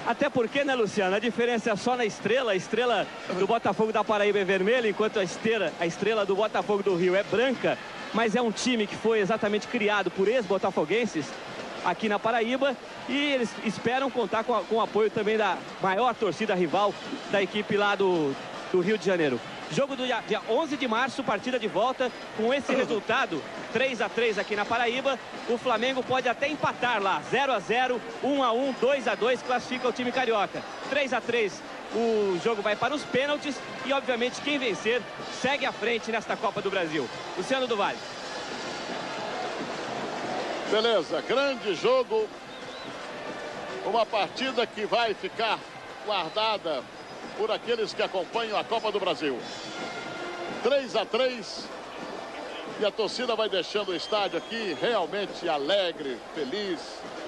Até porque, né, Luciano, a diferença é só na estrela. A estrela do Botafogo da Paraíba é vermelha, enquanto a estrela, a estrela do Botafogo do Rio é branca. Mas é um time que foi exatamente criado por ex-botafoguenses aqui na Paraíba. E eles esperam contar com, a, com o apoio também da maior torcida rival da equipe lá do, do Rio de Janeiro. Jogo do dia, dia onze de março, partida de volta. Com esse resultado, três a três aqui na Paraíba, o Flamengo pode até empatar lá, zero a zero, um a um, dois a dois, classifica o time carioca. três a três, o jogo vai para os pênaltis e, obviamente, quem vencer segue à frente nesta Copa do Brasil. Luciano do Vale. Beleza, grande jogo. Uma partida que vai ficar guardada por aqueles que acompanham a Copa do Brasil. três a três. E a torcida vai deixando o estádio aqui realmente alegre, feliz.